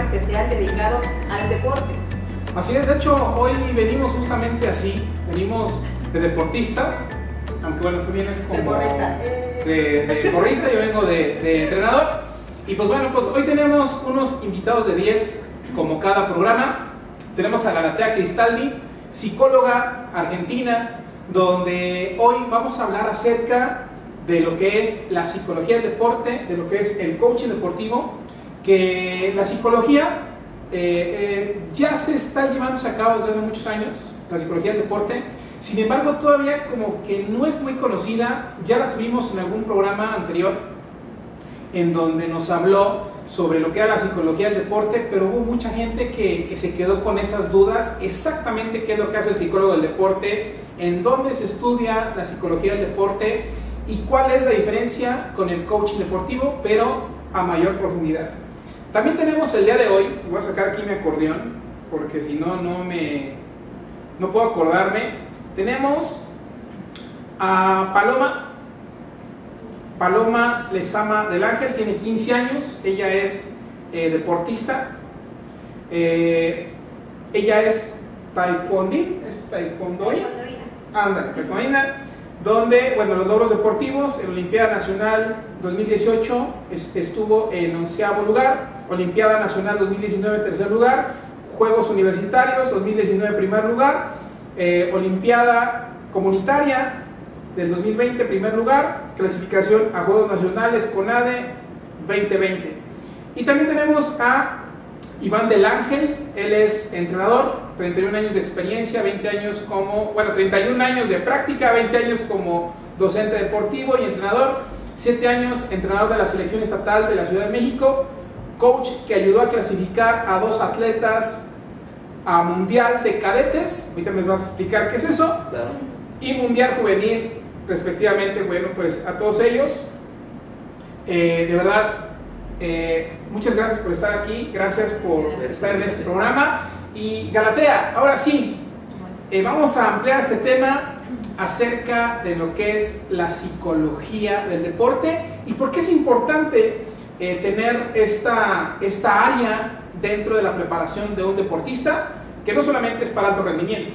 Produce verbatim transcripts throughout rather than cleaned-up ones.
especial dedicado al deporte. Así es, de hecho hoy venimos justamente así, venimos de deportistas, aunque bueno, tú vienes como de porrista, eh. de, de porrista, yo vengo de, de entrenador. Y pues bueno, pues hoy tenemos unos invitados de diez como cada programa. Tenemos a Galatea Cristaldi, psicóloga argentina, donde hoy vamos a hablar acerca de lo que es la psicología del deporte, de lo que es el coaching deportivo, que la psicología eh, eh, ya se está llevándose a cabo desde hace muchos años, la psicología del deporte. Sin embargo, todavía como que no es muy conocida. Ya la tuvimos en algún programa anterior en donde nos habló sobre lo que era la psicología del deporte, pero hubo mucha gente que, que se quedó con esas dudas, exactamente qué es lo que hace el psicólogo del deporte, en dónde se estudia la psicología del deporte y cuál es la diferencia con el coaching deportivo, pero a mayor profundidad. También tenemos el día de hoy, voy a sacar aquí mi acordeón, porque si no, no me no puedo acordarme. Tenemos a Paloma, Paloma Lezama del Ángel, tiene quince años, ella es eh, deportista, eh, ella es taekwondín, es taekwondoí, ándale, taekwondina, donde, bueno, los logros deportivos, en Olimpiada Nacional dos mil dieciocho est estuvo en onceavo lugar, Olimpiada Nacional dos mil diecinueve tercer lugar, Juegos Universitarios dos mil diecinueve primer lugar, eh, Olimpiada Comunitaria del dos mil veinte primer lugar, clasificación a Juegos Nacionales CONADE veinte veinte. Y también tenemos a Iván del Ángel, él es entrenador, treinta y un años de experiencia, veinte años como, bueno, treinta y un años de práctica, veinte años como docente deportivo y entrenador, siete años entrenador de la selección estatal de la Ciudad de México, coach que ayudó a clasificar a dos atletas a Mundial de Cadetes, ahorita me vas a explicar qué es eso, claro, y Mundial Juvenil respectivamente. Bueno, pues a todos ellos, eh, de verdad, eh, muchas gracias por estar aquí, gracias por gracias. estar en este programa. Y Galatea, ahora sí, eh, vamos a ampliar este tema acerca de lo que es la psicología del deporte y por qué es importante eh, tener esta, esta área dentro de la preparación de un deportista, que no solamente es para alto rendimiento.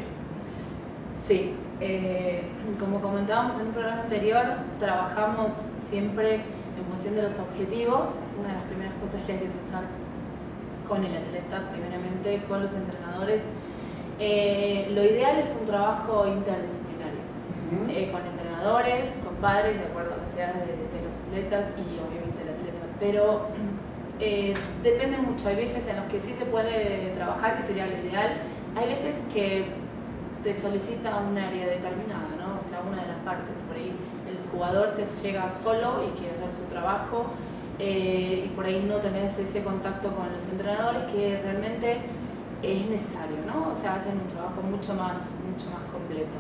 Sí, eh, como comentábamos en un programa anterior, trabajamos siempre en función de los objetivos. Una de las primeras cosas que hay que trazar con el atleta, primeramente con los entrenadores. Eh, lo ideal es un trabajo interdisciplinario, uh-huh. eh, con entrenadores, con padres, de acuerdo a las edades de, de los atletas y obviamente el atleta. Pero eh, depende mucho, hay veces en los que sí se puede trabajar, que sería lo ideal. Hay veces que te solicita un área determinada, ¿no? O sea, una de las partes, por ahí el jugador te llega solo y quiere hacer su trabajo, eh, y por ahí no tenés ese contacto con los entrenadores que realmente es necesario, ¿no? O sea, hacen un trabajo mucho más, mucho más completo.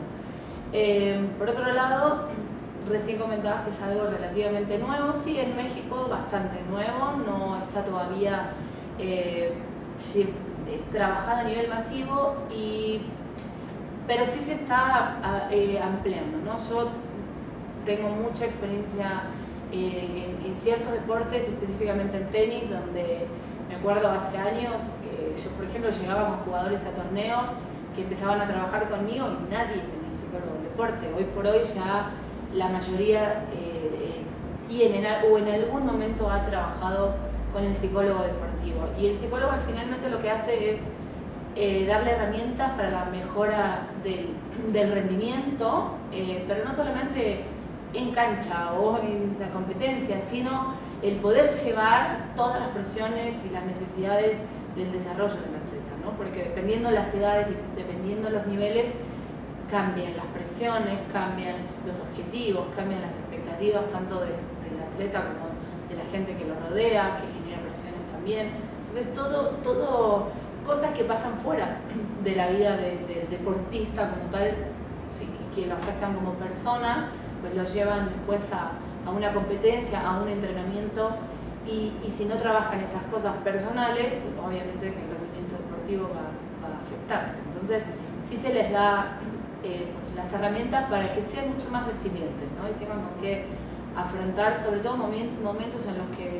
Eh, por otro lado, recién comentabas que es algo relativamente nuevo. Sí, en México bastante nuevo, no está todavía eh, trabajado a nivel masivo, y pero sí se está eh, ampliando, ¿no? Yo tengo mucha experiencia eh, en, en ciertos deportes, específicamente en tenis, donde me acuerdo hace años, eh, yo por ejemplo llegaba con jugadores a torneos que empezaban a trabajar conmigo y nadie tenía psicólogo del deporte. Hoy por hoy ya la mayoría eh, tienen o en algún momento ha trabajado con el psicólogo deportivo. Y el psicólogo finalmente lo que hace es Eh, darle herramientas para la mejora del, del rendimiento, eh, pero no solamente en cancha o en la competencia, sino el poder llevar todas las presiones y las necesidades del desarrollo del atleta, ¿no? Porque dependiendo las edades y dependiendo los niveles, cambian las presiones, cambian los objetivos, cambian las expectativas tanto de, del atleta como de la gente que lo rodea, que genera presiones también. Entonces todo, todo cosas que pasan fuera de la vida del de deportista como tal, sí, que lo afectan como persona, pues lo llevan después a, a una competencia, a un entrenamiento, y, y si no trabajan esas cosas personales, pues obviamente que el rendimiento deportivo va, va a afectarse. Entonces sí se les da eh, pues, las herramientas para que sean mucho más resilientes, ¿no? Y tengan con qué afrontar sobre todo momentos en los que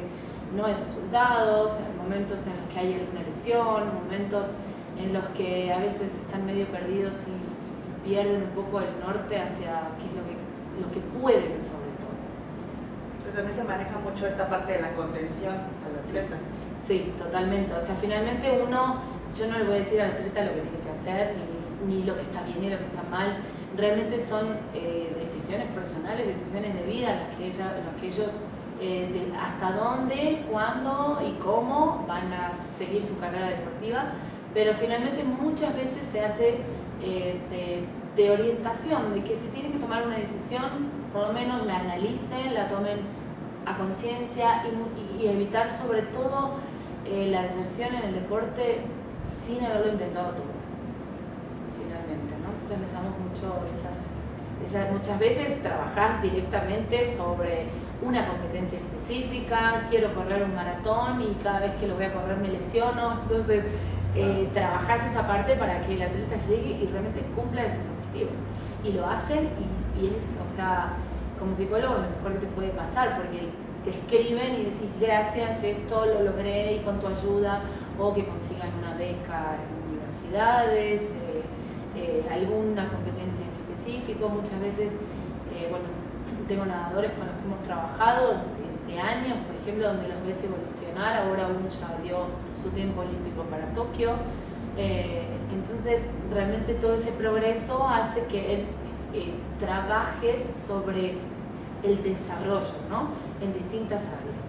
no hay resultados, hay momentos en los que hay alguna lesión, momentos en los que a veces están medio perdidos y, y pierden un poco el norte hacia qué es lo que, lo que pueden sobre todo. Entonces también se maneja mucho esta parte de la contención al atleta. Sí, totalmente. O sea, finalmente uno, yo no le voy a decir al atleta lo que tiene que hacer, ni, ni lo que está bien ni lo que está mal. Realmente son eh, decisiones personales, decisiones de vida, las que, ella, las que ellos, eh, de hasta dónde, cuándo y cómo van a seguir su carrera deportiva. Pero finalmente muchas veces se hace eh, de, de orientación, de que si tienen que tomar una decisión, por lo menos la analicen, la tomen a conciencia y, y evitar sobre todo eh, la deserción en el deporte sin haberlo intentado todo, finalmente, ¿no? Entonces les damos mucho esas, esas muchas veces trabajás directamente sobre una competencia específica, quiero correr un maratón y cada vez que lo voy a correr me lesiono, entonces eh, trabajás esa parte para que el atleta llegue y realmente cumpla esos objetivos. Y lo hacen y, y es, o sea, como psicólogo lo mejor que te puede pasar, porque te escriben y decís gracias, esto lo logré y con tu ayuda, o que consigan una beca en universidades, eh, eh, alguna competencia en específico. Muchas veces, eh, bueno, tengo nadadores con los que hemos trabajado de, de años, por ejemplo, donde los ves evolucionar, ahora uno ya dio su tiempo olímpico para Tokio, eh, entonces realmente todo ese progreso hace que él eh, trabajes sobre el desarrollo, ¿no? En distintas áreas.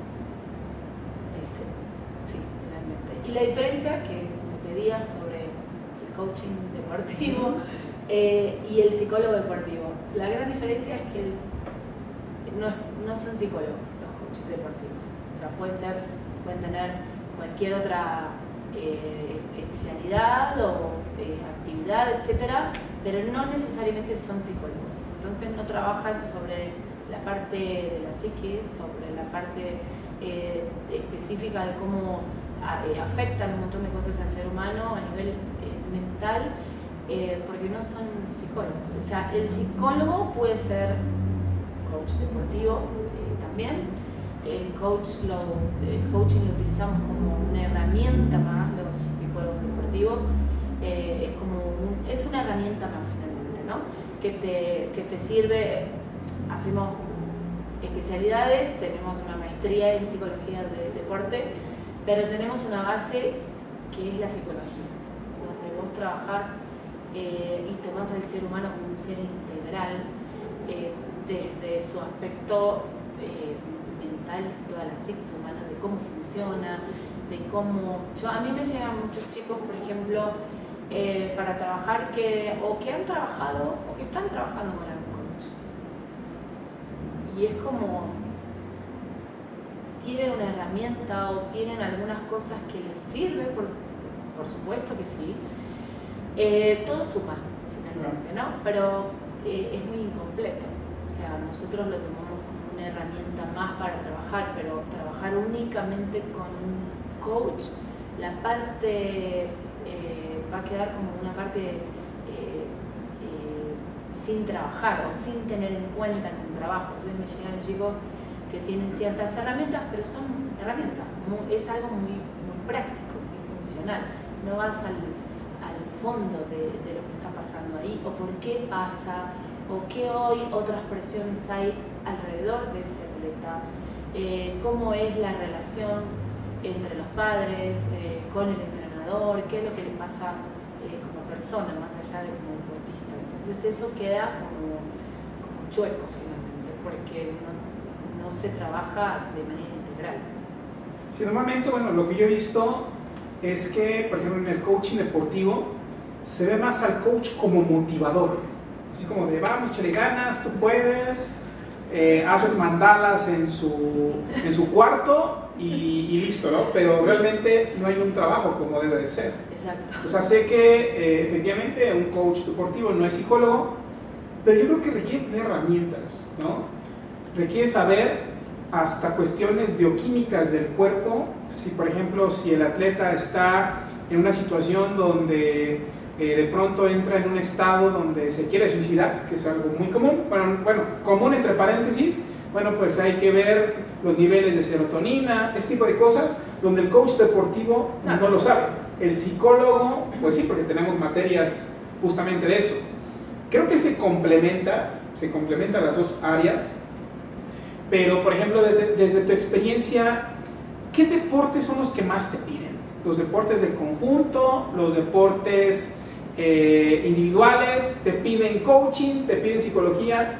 Este, sí, realmente. Y la diferencia que me pedía sobre el coaching deportivo eh, y el psicólogo deportivo. La gran diferencia es que el, no, no son psicólogos los coaches deportivos. O sea, pueden ser, pueden tener cualquier otra eh, especialidad o eh, actividad, etcétera, pero no necesariamente son psicólogos. Entonces no trabajan sobre la parte de la psique, sobre la parte eh, específica de cómo a, eh, afectan un montón de cosas al ser humano a nivel eh, mental, eh, porque no son psicólogos. O sea, el psicólogo puede ser coach deportivo eh, también. El, coach lo, el coaching lo utilizamos como una herramienta más, los psicólogos deportivos. Eh, es, como un, es una herramienta más finalmente, ¿no? Que te, que te sirve. Hacemos especialidades, tenemos una maestría en psicología del deporte, pero tenemos una base que es la psicología, donde vos trabajás eh, y tomás al ser humano como un ser integral, eh, desde su aspecto eh, mental, toda la psiquis humana, de cómo funciona, de cómo... Yo, a mí me llegan muchos chicos, por ejemplo, eh, para trabajar que o que han trabajado o que están trabajando con algún coach. Y es como, tienen una herramienta o tienen algunas cosas que les sirven, por, por supuesto que sí. Eh, todo suma, finalmente, ¿no? Pero eh, es muy incompleto. O sea, nosotros lo tomamos como una herramienta más para trabajar, pero trabajar únicamente con un coach, la parte eh, va a quedar como una parte sin trabajar o sin tener en cuenta en un trabajo. Entonces me llegan chicos que tienen ciertas herramientas, pero son herramientas, muy, es algo muy, muy práctico, muy funcional. No vas al, al fondo de, de lo que está pasando ahí, o por qué pasa, o qué hoy otras presiones hay alrededor de ese atleta, eh, cómo es la relación entre los padres, eh, con el entrenador, qué es lo que le pasa eh, como persona, más allá de como deportista. Entonces eso queda como, como chueco finalmente, porque no, no se trabaja de manera integral. Sí, normalmente, bueno, lo que yo he visto es que, por ejemplo, en el coaching deportivo se ve más al coach como motivador, así como de vamos, échale ganas, tú puedes, eh, haces mandalas en su, en su cuarto y, y listo, ¿no? Pero sí, realmente no hay un trabajo como debe de ser. Exacto. O sea, sé que eh, efectivamente un coach deportivo no es psicólogo, pero yo creo que requiere tener herramientas, ¿no? Requiere saber hasta cuestiones bioquímicas del cuerpo, si por ejemplo, si el atleta está en una situación donde eh, de pronto entra en un estado donde se quiere suicidar, que es algo muy común, bueno, bueno, común entre paréntesis, bueno, pues hay que ver los niveles de serotonina, ese tipo de cosas, donde el coach deportivo no, no lo sabe. El psicólogo, pues sí, porque tenemos materias justamente de eso. Creo que se complementa, se complementan las dos áreas, pero por ejemplo, desde, desde tu experiencia, ¿qué deportes son los que más te piden? ¿Los deportes de conjunto, los deportes eh, individuales? ¿Te piden coaching? ¿Te piden psicología?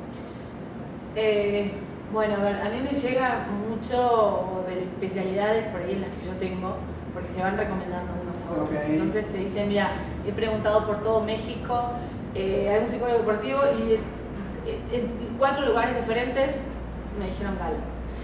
Eh, bueno, a ver, a mí me llega mucho de especialidades por ahí en las que yo tengo, porque se van recomendando unos a otros. Okay. Entonces te dicen, mira, he preguntado por todo México, eh, hay un psicólogo deportivo y eh, en cuatro lugares diferentes me dijeron vale.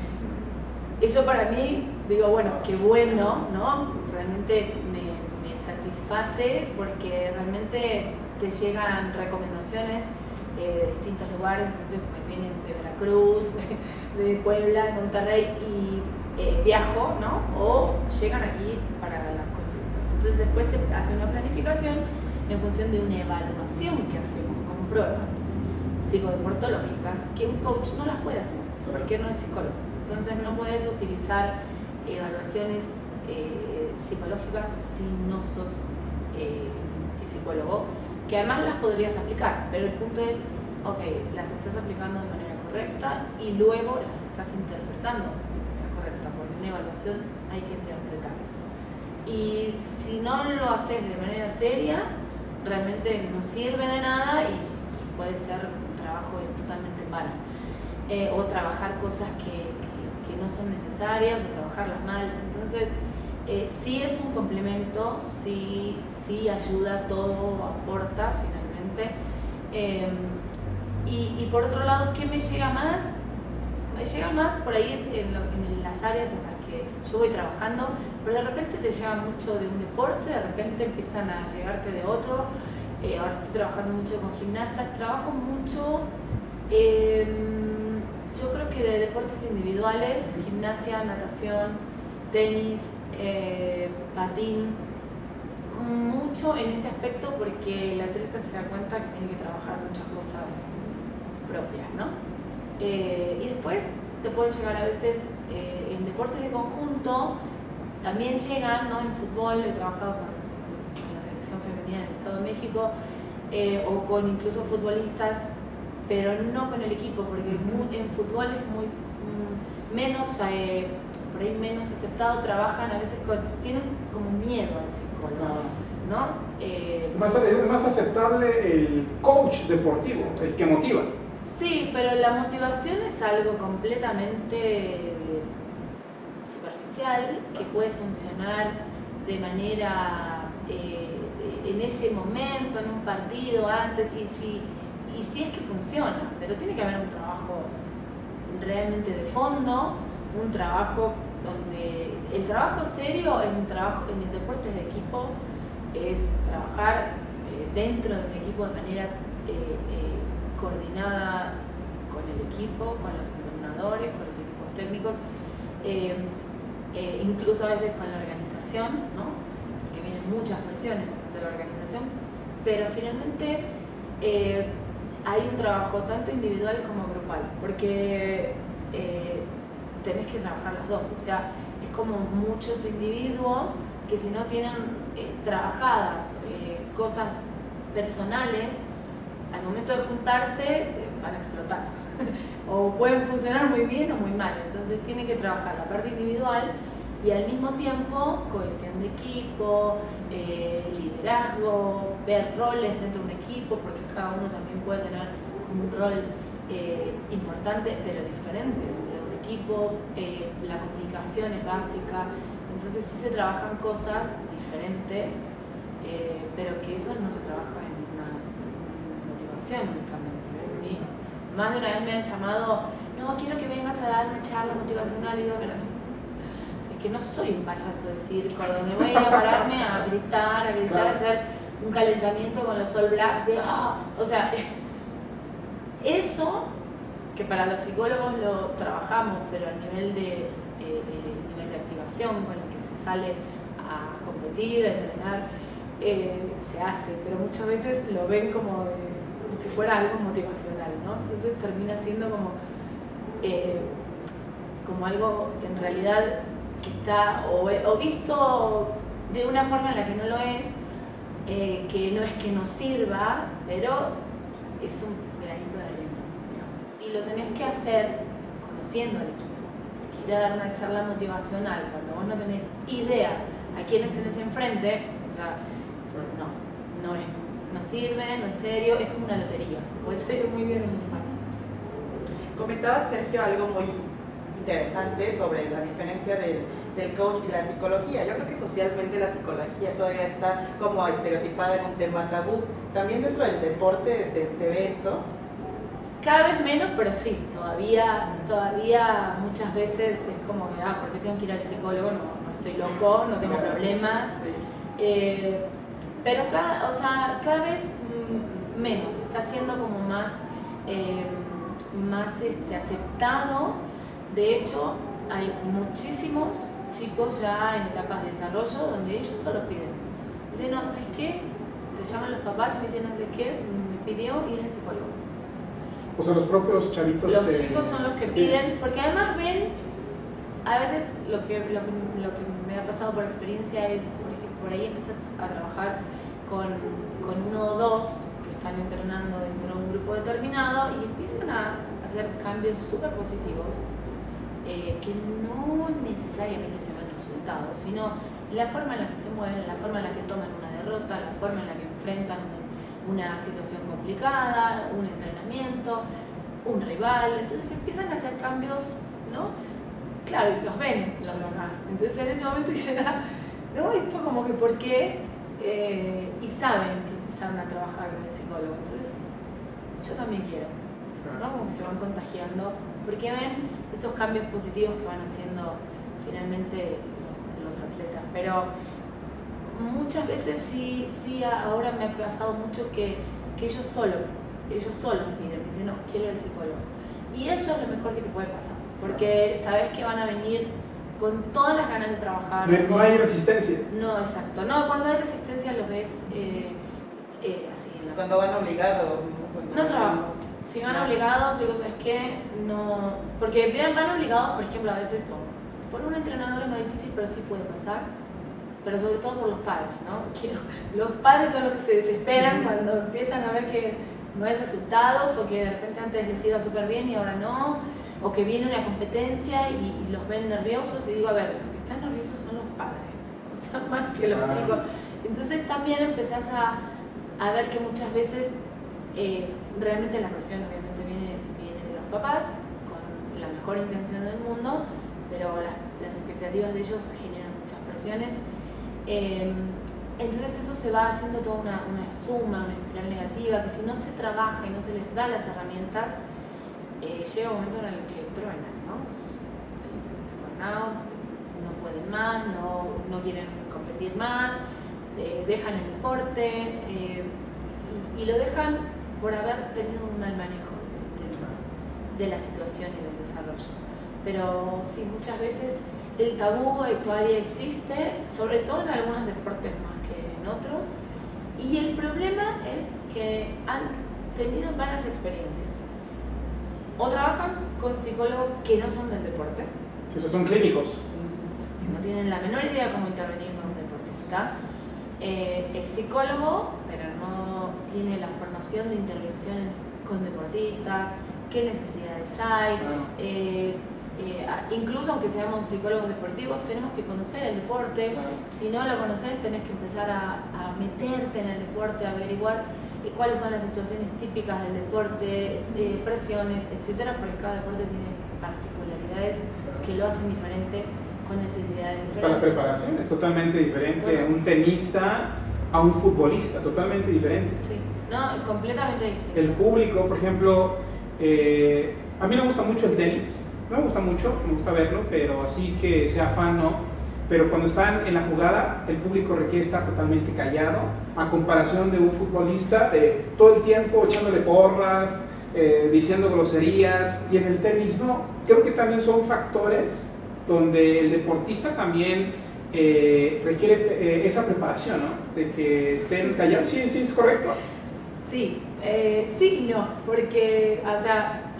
Eso para mí, digo, bueno, qué bueno, ¿no? Realmente me, me satisface porque realmente te llegan recomendaciones eh, de distintos lugares, entonces pues vienen de Veracruz, de, de Puebla, de Monterrey y eh, viajo, ¿no? O llegan aquí para las consultas. Entonces después se hace una planificación en función de una evaluación que hacemos con pruebas psicodeportológicas que un coach no las puede hacer porque no es psicólogo. Entonces no puedes utilizar evaluaciones eh, psicológicas si no sos eh, psicólogo, que además las podrías aplicar, pero el punto es, ok, las estás aplicando de manera correcta y luego las estás interpretando de manera correcta, porque una evaluación hay que interpretar. Y si no lo haces de manera seria, realmente no sirve de nada y puede ser un trabajo totalmente en vano. Eh, o trabajar cosas que, que, que no son necesarias o trabajarlas mal. Entonces, eh, sí es un complemento, sí, sí ayuda, todo aporta finalmente. Eh, y, y por otro lado, ¿qué me llega más? Me llega más por ahí en, lo, en las áreas en las que yo voy trabajando, pero de repente te llega mucho de un deporte, de repente empiezan a llegarte de otro. Eh, ahora estoy trabajando mucho con gimnastas, trabajo mucho, eh, yo creo que de deportes individuales, gimnasia, natación, tenis, eh, patín, mucho en ese aspecto porque el atleta se da cuenta que tiene que trabajar muchas cosas propias, ¿no? Eh, y después te pueden llegar a veces eh, en deportes de conjunto, también llegan, ¿no? En fútbol, he trabajado con femenina del Estado de México eh, o con incluso futbolistas, pero no con el equipo, porque en fútbol es muy mm, menos eh, por ahí menos aceptado, trabajan a veces con, tienen como miedo al psicólogo, ¿no? Eh, más, es más aceptable el coach deportivo, el que motiva. Sí, pero la motivación es algo completamente superficial que puede funcionar de manera eh, en ese momento, en un partido, antes, y si, y si es que funciona, pero tiene que haber un trabajo realmente de fondo, un trabajo donde el trabajo serio en, trabajo, en el deporte de equipo es trabajar eh, dentro de un equipo de manera eh, eh, coordinada con el equipo, con los entrenadores, con los equipos técnicos, eh, eh, incluso a veces con la organización, ¿no? Que vienen muchas presiones de la organización, pero finalmente eh, hay un trabajo tanto individual como grupal, porque eh, tenés que trabajar los dos, o sea, es como muchos individuos que si no tienen eh, trabajadas eh, cosas personales, al momento de juntarse eh, van a explotar, o pueden funcionar muy bien o muy mal, entonces tienen que trabajar la parte individual y al mismo tiempo cohesión de equipo, eh, liderazgo, ver roles dentro de un equipo, porque cada uno también puede tener un rol eh, importante pero diferente dentro de un equipo, eh, la comunicación es básica, entonces sí se trabajan cosas diferentes, eh, pero que eso no se trabaja en una motivación únicamente. ¿Sí? Más de una vez me han llamado, no, quiero que vengas a dar una charla motivacional, y digo, pero que no soy un payaso de circo donde voy a pararme a gritar, a gritar, claro. A hacer un calentamiento con los All Blacks de, oh, o sea, eso que para los psicólogos lo trabajamos, pero a nivel de, eh, de, nivel de activación con el que se sale a competir, a entrenar, eh, se hace, pero muchas veces lo ven como, de, como si fuera algo motivacional, ¿no? Entonces termina siendo como, eh, como algo que en realidad está o, o visto de una forma en la que no lo es, eh, que no es que nos sirva, pero es un granito de arena, digamos. Y lo tenés que hacer conociendo al equipo. Porque ir a dar una charla motivacional cuando vos no tenés idea a quiénes tenés enfrente, o sea, no, no, es, no sirve, no es serio, es como una lotería. Puede salir muy bien o muy mal. Comentaba Sergio algo muy interesante sobre la diferencia del, del coach y la psicología. Yo creo que socialmente la psicología todavía está como estereotipada en un tema tabú. También dentro del deporte se, se ve esto. Cada vez menos, pero sí, todavía, todavía muchas veces es como que, ah, ¿por qué tengo que ir al psicólogo? No, no estoy loco, no tengo problemas. Sí. Eh, pero cada, o sea, cada vez menos, está siendo como más, eh, más este, aceptado. De hecho, hay muchísimos chicos ya en etapas de desarrollo donde ellos solo piden. Dicen, no, ¿sabes qué? Te llaman los papás y me dicen, no, ¿sabes qué? Me pidió ir al psicólogo. O sea, los propios chavitos. Los te... chicos son los que piden, porque además ven, a veces lo que, lo, lo que me ha pasado por experiencia es, por ejemplo, por ahí empecé a trabajar con, con uno o dos que están entrenando dentro de un grupo determinado y empiezan a hacer cambios súper positivos. Eh, que no necesariamente se ven resultados, sino la forma en la que se mueven, la forma en la que toman una derrota, la forma en la que enfrentan una situación complicada, un entrenamiento, un rival. Entonces empiezan a hacer cambios, ¿no? Claro, los ven los demás. Entonces en ese momento dicen, ah, no, esto como que por qué, eh, y saben que empezaron a trabajar con el psicólogo. Entonces yo también quiero, ¿no? Como que se van contagiando, porque ven esos cambios positivos que van haciendo finalmente los, los atletas. Pero muchas veces sí, sí, ahora me ha pasado mucho que, que ellos solos, ellos solos piden, dicen, no, quiero ir al psicólogo. Y eso es lo mejor que te puede pasar, porque sabes que van a venir con todas las ganas de trabajar. No, no hay resistencia. No, exacto. No, cuando hay resistencia lo ves eh, eh, así. En la... Cuando van obligados. No van... trabajo. Si van no. obligados, digo, ¿sabes qué? No... Porque van obligados, por ejemplo, a veces son. Por un entrenador es más difícil, pero sí puede pasar. Pero sobre todo por los padres, ¿no? Que los padres son los que se desesperan cuando empiezan a ver que no hay resultados o que de repente antes les iba súper bien y ahora no, o que viene una competencia y, y los ven nerviosos y digo, a ver, los que están nerviosos son los padres, o sea, más que los ah. chicos. Entonces también empezás a, a ver que muchas veces eh, realmente la presión obviamente viene, viene de los papás con la mejor intención del mundo, pero las, las expectativas de ellos generan muchas presiones. Eh, entonces eso se va haciendo toda una, una suma, una espiral negativa, que si no se trabaja y no se les da las herramientas, eh, llega un momento en el que truenan, ¿no? Burnout, no pueden más, no, no quieren competir más, eh, dejan el deporte eh, y, y lo dejan por haber tenido un mal manejo de, de, de la situación y del desarrollo. Pero sí, muchas veces el tabú todavía existe, sobre todo en algunos deportes más que en otros, y el problema es que han tenido malas experiencias. O trabajan con psicólogos que no son del deporte. Sí, esos son clínicos. Que no tienen la menor idea de cómo intervenir con un deportista. Eh, es psicólogo, pero no tiene la formación de intervención con deportistas, qué necesidades hay. Claro. Eh, Eh, incluso aunque seamos psicólogos deportivos, tenemos que conocer el deporte. Claro. Si no lo conoces, tenés que empezar a, a meterte en el deporte, a averiguar eh, cuáles son las situaciones típicas del deporte, eh, presiones, etcétera, porque cada deporte tiene particularidades claro. que lo hacen diferente, con necesidades diferentes. Hasta la preparación es totalmente diferente bueno. a un tenista a un futbolista, totalmente diferente. Sí, no, completamente distinto. El público, por ejemplo, eh, a mí me gusta mucho el tenis. Me gusta mucho, me gusta verlo, pero así que sea fan no. Pero cuando están en la jugada, el público requiere estar totalmente callado, a comparación de un futbolista de todo el tiempo echándole porras, eh, diciendo groserías, y en el tenis no. Creo que también son factores donde el deportista también eh, requiere eh, esa preparación, ¿no? De que estén callados. Sí, sí, es correcto. Sí, eh, sí y no, porque, o sea,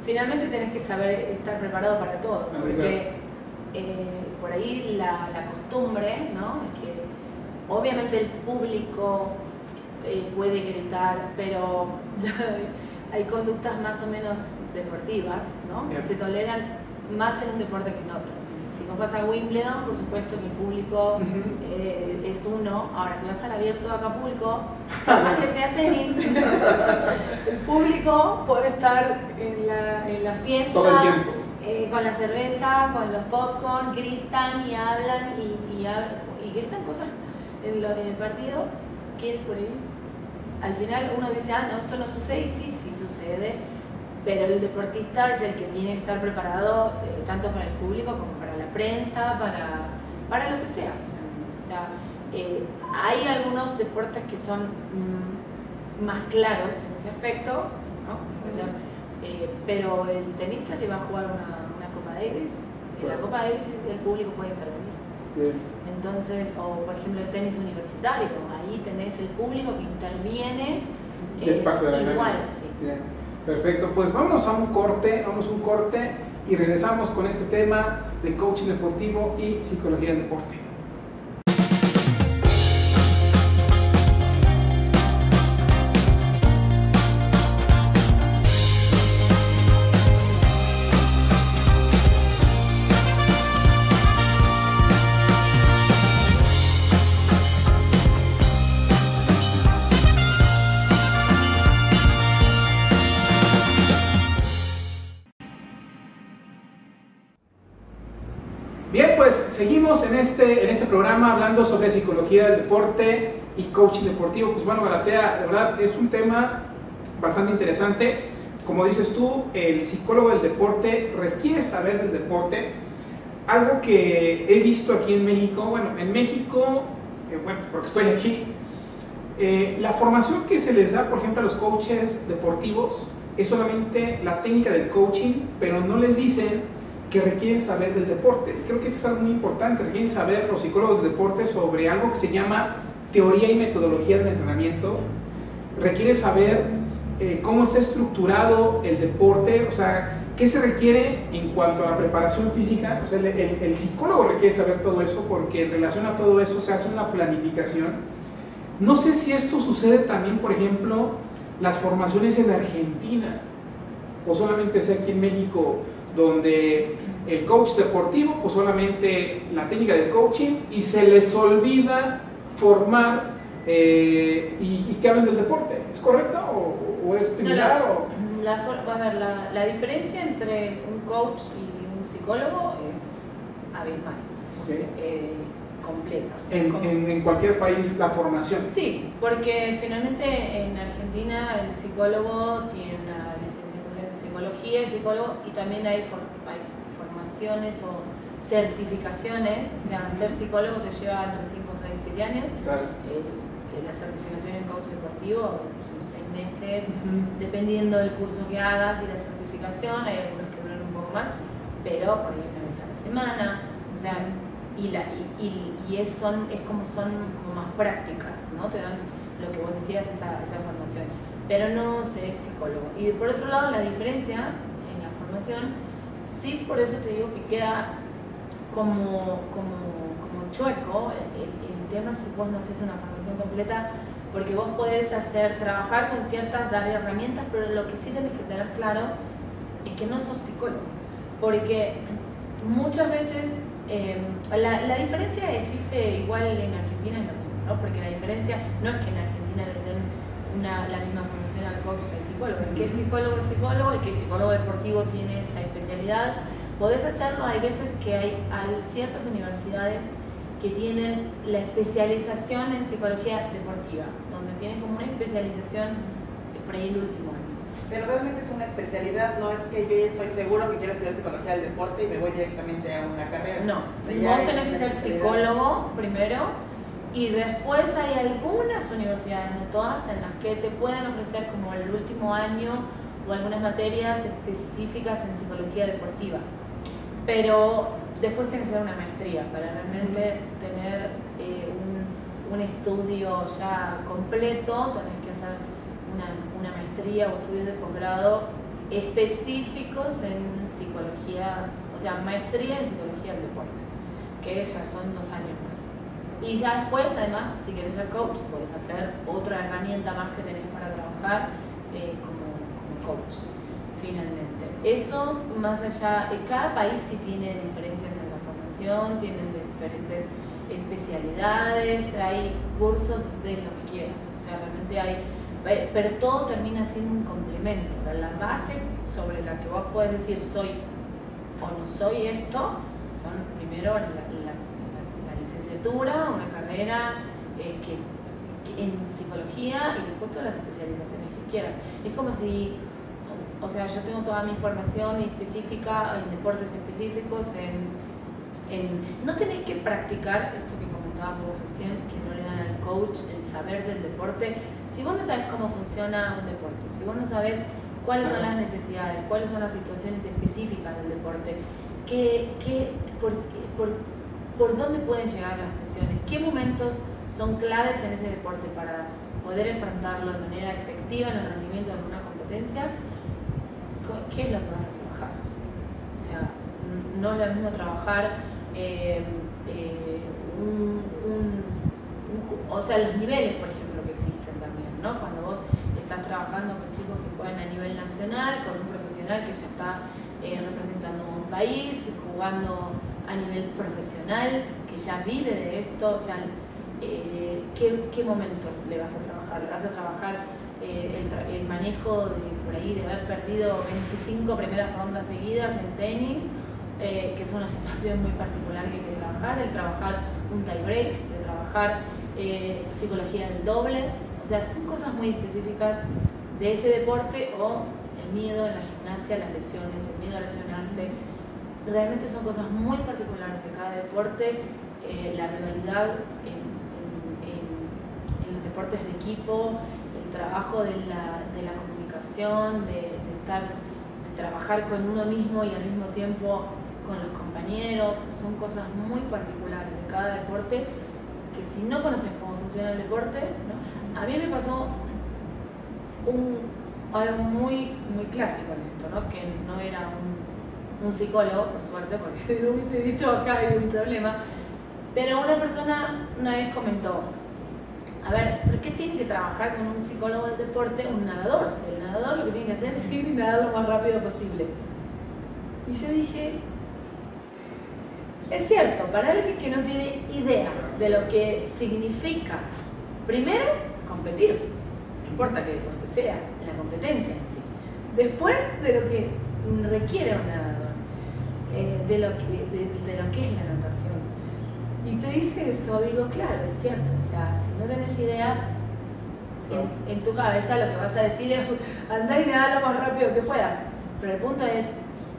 finalmente tenés que saber estar preparado para todo, Ah, porque claro. eh, por ahí la, la costumbre, ¿no? Es que obviamente el público eh, puede gritar, pero hay conductas más o menos deportivas, ¿no? Que se toleran más en un deporte que en otro. Si vos vas a Wimbledon, por supuesto que el público Uh-huh. eh, es uno. Ahora, si vas al abierto de Acapulco, por más que sea tenis, el público puede estar en la, en la fiesta, Todo el tiempo. eh, con la cerveza, con los popcorn, gritan y hablan y, y, hablan, y gritan cosas en, lo, en el partido que por ahí, al final uno dice, ah, no, esto no sucede, y sí, sí sucede, pero el deportista es el que tiene que estar preparado eh, tanto para el público como para la prensa, para, para lo que sea, finalmente. O sea, eh, hay algunos deportes que son mm, más claros en ese aspecto, ¿no? Puede ser, eh, pero el tenista, si va a jugar una, una Copa Davis, en la Copa Davis el público puede intervenir. Bien. Entonces, o por ejemplo el tenis universitario, ahí tenés el público que interviene. Y es parte de la igual, dinámica. sí. Bien. Perfecto, pues vámonos a un corte, vamos a un corte y regresamos con este tema de coaching deportivo y psicología del deporte. Bien, pues seguimos en este, en este programa hablando sobre psicología del deporte y coaching deportivo. Pues bueno, Galatea, de verdad es un tema bastante interesante. Como dices tú, el psicólogo del deporte requiere saber del deporte. Algo que he visto aquí en México, bueno, en México, eh, bueno, porque estoy aquí, eh, la formación que se les da, por ejemplo, a los coaches deportivos es solamente la técnica del coaching, pero no les dicen que requieren saber del deporte. Creo que esto es algo muy importante. Requieren saber los psicólogos del deporte sobre algo que se llama teoría y metodología del entrenamiento. Requiere saber eh, cómo está estructurado el deporte, o sea, qué se requiere en cuanto a la preparación física. O sea, el, el, el psicólogo requiere saber todo eso porque en relación a todo eso se hace una planificación. No sé si esto sucede también, por ejemplo, las formaciones en Argentina o solamente sea aquí en México, donde el coach deportivo, pues solamente la técnica del coaching y se les olvida formar eh, y, y que hablen del deporte. ¿Es correcto o, o es similar? No, la, o? La, a ver, la, la diferencia entre un coach y un psicólogo es abismal, Okay. eh, completa. O sea, En, como, en, en cualquier país la formación. Sí, porque finalmente en Argentina el psicólogo tiene una licenciatura en psicología, el psicólogo, y también hay, for, hay formaciones o certificaciones. O sea, ser psicólogo te lleva entre cinco, seis, siete años. Claro. El, la certificación en coach deportivo son seis meses, Uh-huh. dependiendo del curso que hagas y la certificación. Hay algunos que duran un poco más, pero por ahí una vez a la semana. O sea, y, la, y, y, y es, son, es como son como más prácticas, ¿no? Te dan lo que vos decías, esa, esa formación, pero no se es psicólogo. Y por otro lado, la diferencia en la formación, sí, por eso te digo que queda como, como, como chueco el, el tema si vos no haces una formación completa, porque vos podés hacer, trabajar con ciertas, dar herramientas, pero lo que sí tenés que tener claro es que no sos psicólogo, porque muchas veces eh, la, la diferencia existe igual en Argentina, es lo mismo, ¿no? Porque la diferencia no es que en Argentina les den una, la misma formación al coach que al psicólogo. El que es psicólogo es psicólogo, el que es psicólogo deportivo tiene esa especialidad. Podés hacerlo, hay veces que hay, hay ciertas universidades que tienen la especialización en psicología deportiva, donde tienen como una especialización por ahí el último año. Pero realmente es una especialidad, no es que yo ya estoy seguro que quiero estudiar psicología del deporte y me voy directamente a una carrera. No, o sea, vos tenés que ser psicólogo primero, y después hay algunas universidades, no todas, en las que te pueden ofrecer como el último año o algunas materias específicas en psicología deportiva. Pero después tenés que hacer una maestría para realmente tener eh, un, un estudio ya completo. Tenés que hacer una, una maestría o estudios de posgrado específicos en psicología, o sea, maestría en psicología del deporte, que ya son dos años más. Y ya después, además, si quieres ser coach, puedes hacer otra herramienta más que tenés para trabajar eh, como, como coach, finalmente. Eso, más allá, cada país sí tiene diferencias en la formación, tienen diferentes especialidades, hay cursos de lo que quieras, o sea, realmente hay, pero todo termina siendo un complemento. La base sobre la que vos podés decir soy o no soy esto, son primero la, la, la, la licenciatura, una carrera eh, que, que en psicología y después todas las especializaciones que quieras. Es como si, o sea, yo tengo toda mi formación específica en deportes específicos, en En, no tenés que practicar esto que comentabas vos recién, que no le dan al coach el saber del deporte. Si vos no sabés cómo funciona un deporte, si vos no sabés cuáles son las necesidades, cuáles son las situaciones específicas del deporte, qué, qué, por, por, por dónde pueden llegar las presiones, qué momentos son claves en ese deporte para poder enfrentarlo de manera efectiva en el rendimiento de alguna competencia, ¿qué es lo que vas a trabajar? O sea, no es lo mismo trabajar Eh, eh, un, un, un, o sea, los niveles, por ejemplo, que existen también, ¿no? Cuando vos estás trabajando con chicos que juegan a nivel nacional, con un profesional que ya está eh, representando a un país, jugando a nivel profesional, que ya vive de esto, o sea, eh, ¿qué, ¿qué momentos le vas a trabajar? ¿Le vas a trabajar eh, el, el manejo de, por ahí, de haber perdido veinticinco primeras rondas seguidas en tenis? Eh, que es una situación muy particular que hay que trabajar, el trabajar un tie break, de trabajar eh, psicología del dobles, o sea, son cosas muy específicas de ese deporte, o el miedo en la gimnasia, las lesiones, el miedo a lesionarse, realmente son cosas muy particulares de cada deporte, eh, la rivalidad en, en, en, en los deportes de equipo, el trabajo de la, de la comunicación, de, de estar, de trabajar con uno mismo y al mismo tiempo con los compañeros, son cosas muy particulares de cada deporte que si no conoces cómo funciona el deporte, ¿no? A mí me pasó un, algo muy, muy clásico en esto, ¿no? Que no era un, un psicólogo, por suerte, porque no hubiese dicho acá hay un problema, pero una persona una vez comentó, a ver, ¿por qué tiene que trabajar con un psicólogo del deporte un nadador? Si el nadador lo que tiene que hacer es ir y nadar lo más rápido posible. Y yo dije, es cierto, para alguien que no tiene idea de lo que significa, primero, competir, no importa qué deporte sea, la competencia en sí. Después, de lo que requiere un nadador, eh, de, lo que, de, de lo que es la natación. Y te dice eso, digo, claro, es cierto, o sea, si no tenés idea, en, en tu cabeza lo que vas a decir es, andá y nadá lo más rápido que puedas. Pero el punto es,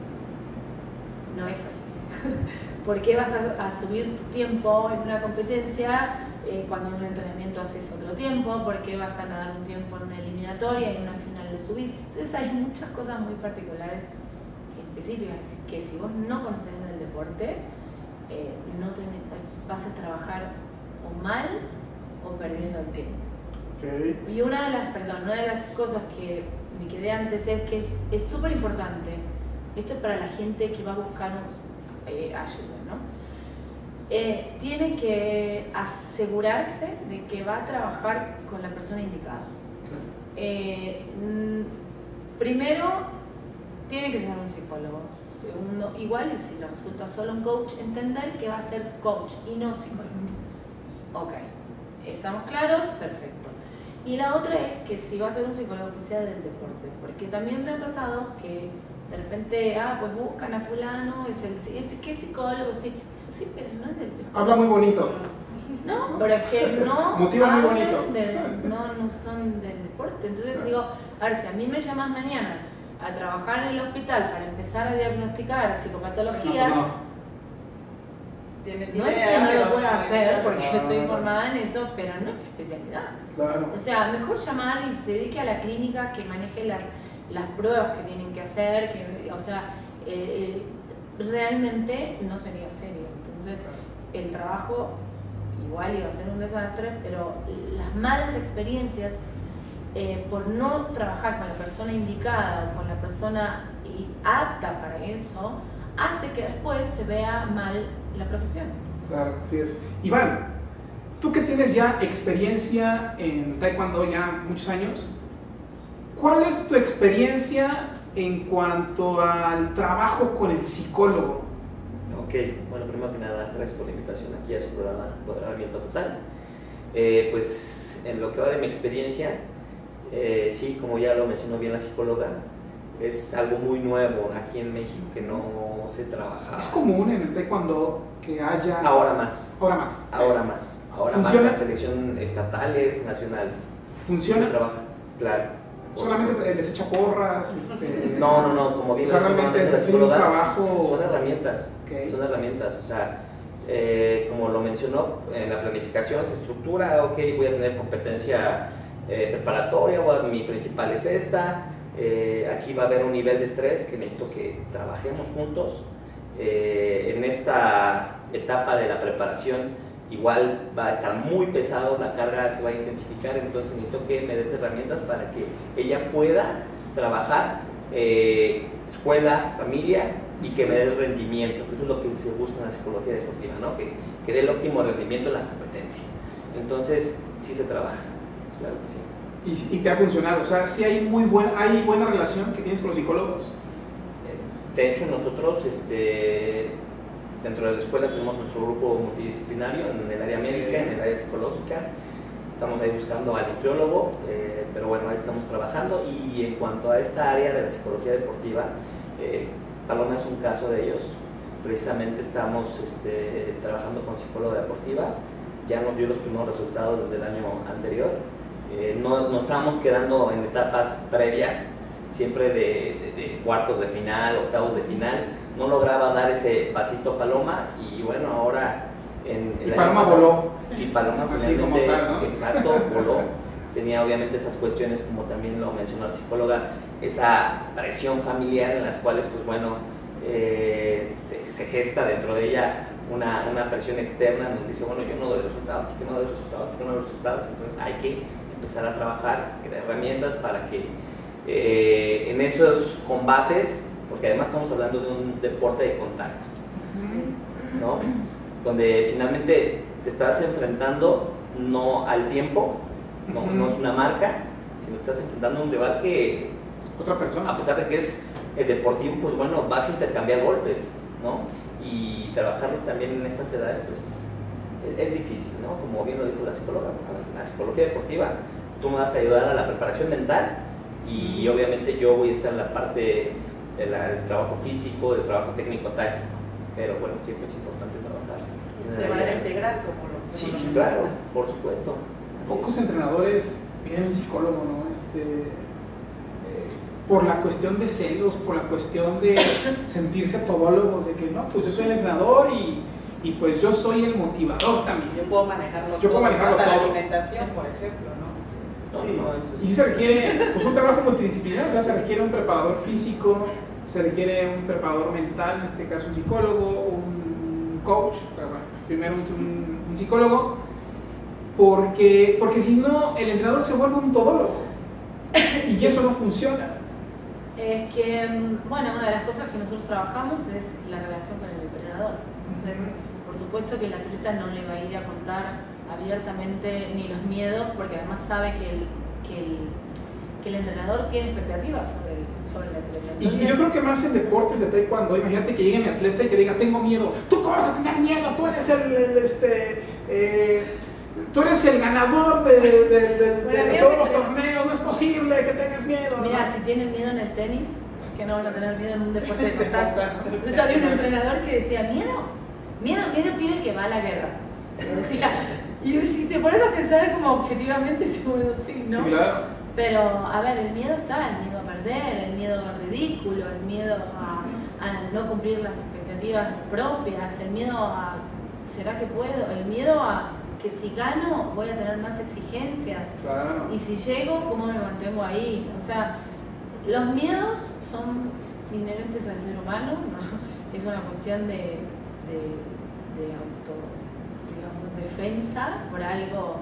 no es así. ¿Por qué vas a, a subir tu tiempo en una competencia eh, cuando en un entrenamiento haces otro tiempo? ¿Por qué vas a nadar un tiempo en una eliminatoria y en una final lo subís? Entonces hay muchas cosas muy particulares, específicas, que si vos no conocés del deporte, eh, no tenés, vas a trabajar o mal o perdiendo el tiempo. Okay. Y una de las, perdón, una de las cosas que me quedé antes es que es súper importante, esto es para la gente que va a buscar eh, ayuda, ¿no? Eh, tiene que asegurarse de que va a trabajar con la persona indicada. Eh, primero, tiene que ser un psicólogo. Segundo, igual, y si le resulta solo un coach, entender que va a ser coach y no psicólogo. Ok, ¿estamos claros? Perfecto. Y la otra es que si va a ser un psicólogo que sea del deporte, porque también me ha pasado que de repente, ah, pues buscan a fulano, es el, es, ¿qué psicólogo? Sí, sí, pero no es del deporte. Habla muy bonito. No, pero es que no motiva muy bonito. De, no, no son del deporte. Entonces claro. Digo, a ver, si a mí me llamas mañana a trabajar en el hospital para empezar a diagnosticar psicopatologías, no, no. ¿Tienes no idea, es que no pero lo pueda hacer porque no, estoy no. formada en eso, pero no es mi especialidad. Claro. O sea, mejor llamar a alguien que se dedique a la clínica, que maneje las, las pruebas que tienen que hacer, que, o sea, eh, eh, realmente no sería serio. Entonces, el trabajo igual iba a ser un desastre, pero las malas experiencias eh, por no trabajar con la persona indicada, con la persona apta para eso, hace que después se vea mal la profesión. Claro, así es. Iván, tú que tienes ya experiencia en Taekwondo ya muchos años, ¿cuál es tu experiencia en cuanto al trabajo con el psicólogo? Ok, bueno, primero que nada, gracias por la invitación aquí a su programa Empoderamiento Total. Eh, pues en lo que va de mi experiencia, eh, sí, como ya lo mencionó bien la psicóloga, es algo muy nuevo aquí en México que no se trabaja. ¿Es común en el Taekwondo que haya...? Ahora más. Ahora más. Ahora más. Ahora ¿Funciona? más en selección estatales, nacionales. ¿Funciona? Se trabaja, claro. ¿Solamente les echa porras? Este... No, no, no, como bien o sea, realmente es un trabajo... Son herramientas, okay. son herramientas, o sea, eh, como lo mencionó, en la planificación se estructura, ok, voy a tener competencia eh, preparatoria, o mi principal es esta, eh, aquí va a haber un nivel de estrés que necesito que trabajemos juntos, eh, en esta etapa de la preparación igual va a estar muy pesado, la carga se va a intensificar, entonces necesito que me des herramientas para que ella pueda trabajar eh, escuela, familia y que me dé rendimiento, que eso es lo que se busca en la psicología deportiva, ¿no? que, que dé el óptimo rendimiento en la competencia. Entonces, sí se trabaja, claro que sí. ¿Y, y te ha funcionado? O sea, ¿sí hay, muy buen, hay buena relación que tienes con los psicólogos? De hecho, nosotros, este, dentro de la escuela tenemos nuestro grupo multidisciplinario en el área médica, en el área psicológica. Estamos ahí buscando al nutriólogo, eh, pero bueno, ahí estamos trabajando. Y en cuanto a esta área de la psicología deportiva, eh, Paloma es un caso de ellos. Precisamente estamos este, trabajando con psicóloga deportiva. Ya nos dio los primeros resultados desde el año anterior. Eh, no, nos estábamos quedando en etapas previas, siempre de, de, de cuartos de final, octavos de final. No lograba dar ese pasito Paloma y bueno, ahora en el y año Paloma pasado, voló. Y Paloma así finalmente, como tal, ¿no? exacto, voló. Tenía obviamente esas cuestiones, como también lo mencionó la psicóloga, esa presión familiar en las cuales, pues bueno, eh, se, se gesta dentro de ella una, una presión externa donde dice, bueno, yo no doy resultados, ¿por qué no doy resultados? ¿Por qué no doy resultados? Entonces hay que empezar a trabajar, crear herramientas para que eh, en esos combates, porque además estamos hablando de un deporte de contacto, ¿no? Donde finalmente te estás enfrentando no al tiempo, no, Uh-huh. no es una marca, sino te estás enfrentando a un rival que, Otra persona. a pesar de que es el deportivo, pues bueno, vas a intercambiar golpes, ¿no? Y trabajarlo también en estas edades, pues es, es difícil, ¿no? Como bien lo dijo la psicóloga, la psicología deportiva, tú me vas a ayudar a la preparación mental y obviamente yo voy a estar en la parte del trabajo físico, del trabajo técnico-táctico, pero bueno, siempre es importante trabajar de manera integral, como lo Sí, como sí, lo claro, menciona. por supuesto. Así Pocos es. entrenadores piden un psicólogo, ¿no? Este, eh, por la cuestión de celos, por la cuestión de sentirse todólogos, de que no, pues yo soy el entrenador y, y pues yo soy el motivador también. Yo puedo manejarlo Yo puedo todo, manejarlo hasta la todo. alimentación, por ejemplo, ¿no? No, Sí. no, eso es- Y sí se requiere pues, un trabajo multidisciplinario, o sea, se requiere un preparador físico, se requiere un preparador mental, en este caso un psicólogo, un coach, pero bueno, primero un, un, un psicólogo, porque, porque si no, el entrenador se vuelve un todólogo y eso no funciona. Es que, bueno, una de las cosas que nosotros trabajamos es la relación con el entrenador. Entonces, por supuesto que el atleta no le va a ir a contar abiertamente ni los miedos, porque además sabe que el, que el, que el entrenador tiene expectativas sobre el, sobre el atleta. Y, Entonces, y yo creo que más en deportes de taekwondo, imagínate que llegue mi atleta y que diga, tengo miedo. ¿Tú cómo vas a tener miedo? Tú eres el, el, este, eh, tú eres el ganador de, de, de, de, Bueno, de mira todos que los te- torneos, no es posible que tengas miedo. mira, ¿no? si tienen miedo en el tenis, que no van a tener miedo en un deporte de contacto. ¿No? Entonces había un entrenador que decía, ¿miedo? Miedo, miedo tiene el que va a la guerra. Y decía, y si te pones a pensar como objetivamente, sí, bueno, sí, ¿no? Sí, claro. Pero, a ver, el miedo está, el miedo a perder, el miedo al ridículo, el miedo a, a no cumplir las expectativas propias, el miedo a, ¿será que puedo? El miedo a que si gano voy a tener más exigencias. Claro. Y si llego, ¿cómo me mantengo ahí? O sea, los miedos son inherentes al ser humano, ¿no? Es una cuestión de, de, de auto, digamos, defensa por algo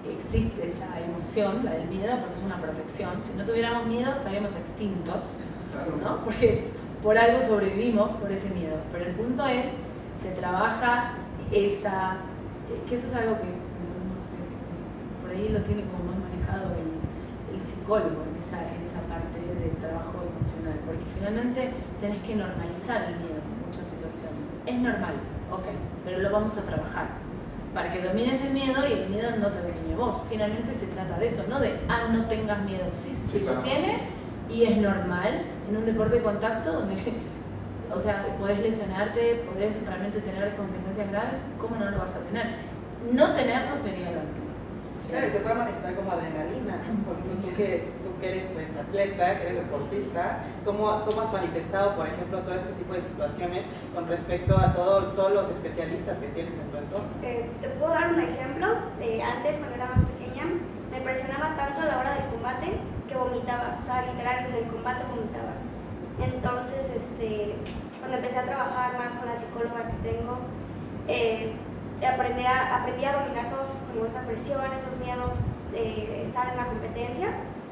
existe esa emoción, la del miedo, porque es una protección. Si no tuviéramos miedo estaríamos extintos, ¿no? Porque por algo sobrevivimos por ese miedo. Pero el punto es, se trabaja esa, que eso es algo que, no sé, por ahí lo tiene como más manejado el, el psicólogo en esa, en esa parte del trabajo emocional, porque finalmente tenés que normalizar el miedo en muchas situaciones. Es normal, ok, pero lo vamos a trabajar para que domines el miedo y el miedo no te domine vos. Finalmente se trata de eso, no de, ah, no tengas miedo. Sí, sí, sí, claro, lo tiene y es normal en un deporte de contacto donde, o sea, podés lesionarte, podés realmente tener consecuencias graves. ¿Cómo no lo vas a tener? No tenerlo sería la norma. Claro, y se puede manifestar como adrenalina, porque tú que, tú que eres pues, atleta, que eres deportista, ¿cómo, ¿cómo has manifestado, por ejemplo, todo este tipo de situaciones con respecto a todo, todos los especialistas que tienes en tu entorno? Eh, te puedo dar un ejemplo. Eh, antes, cuando era más pequeña, me presionaba tanto a la hora del combate que vomitaba, o sea, literal, en el combate vomitaba. Entonces, este, cuando empecé a trabajar más con la psicóloga que tengo, eh, Aprendí a, aprendí a dominar todos como esa presión, esos miedos de estar en la competencia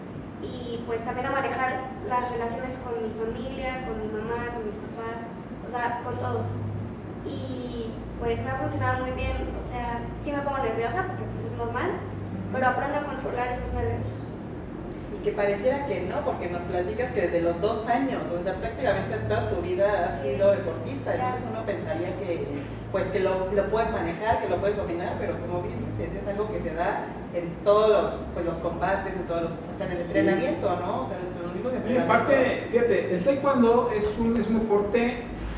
y pues también a manejar las relaciones con mi familia, con mi mamá, con mis papás, o sea, con todos. Y pues me ha funcionado muy bien, o sea, sí me pongo nerviosa porque pues, es normal, pero aprendo a controlar esos nervios. Y que pareciera que no, porque nos platicas que desde los dos años, o sea, prácticamente toda tu vida has sí, sido deportista, claro. Entonces uno pensaría que, pues, que lo, lo puedes manejar, que lo puedes dominar, pero como bien dices, es algo que se da en todos los, pues, los combates, en todos los, hasta en el sí. entrenamiento, ¿no? O sea, en los mismos entrenamientos. Y aparte, fíjate, el taekwondo es un, es un deporte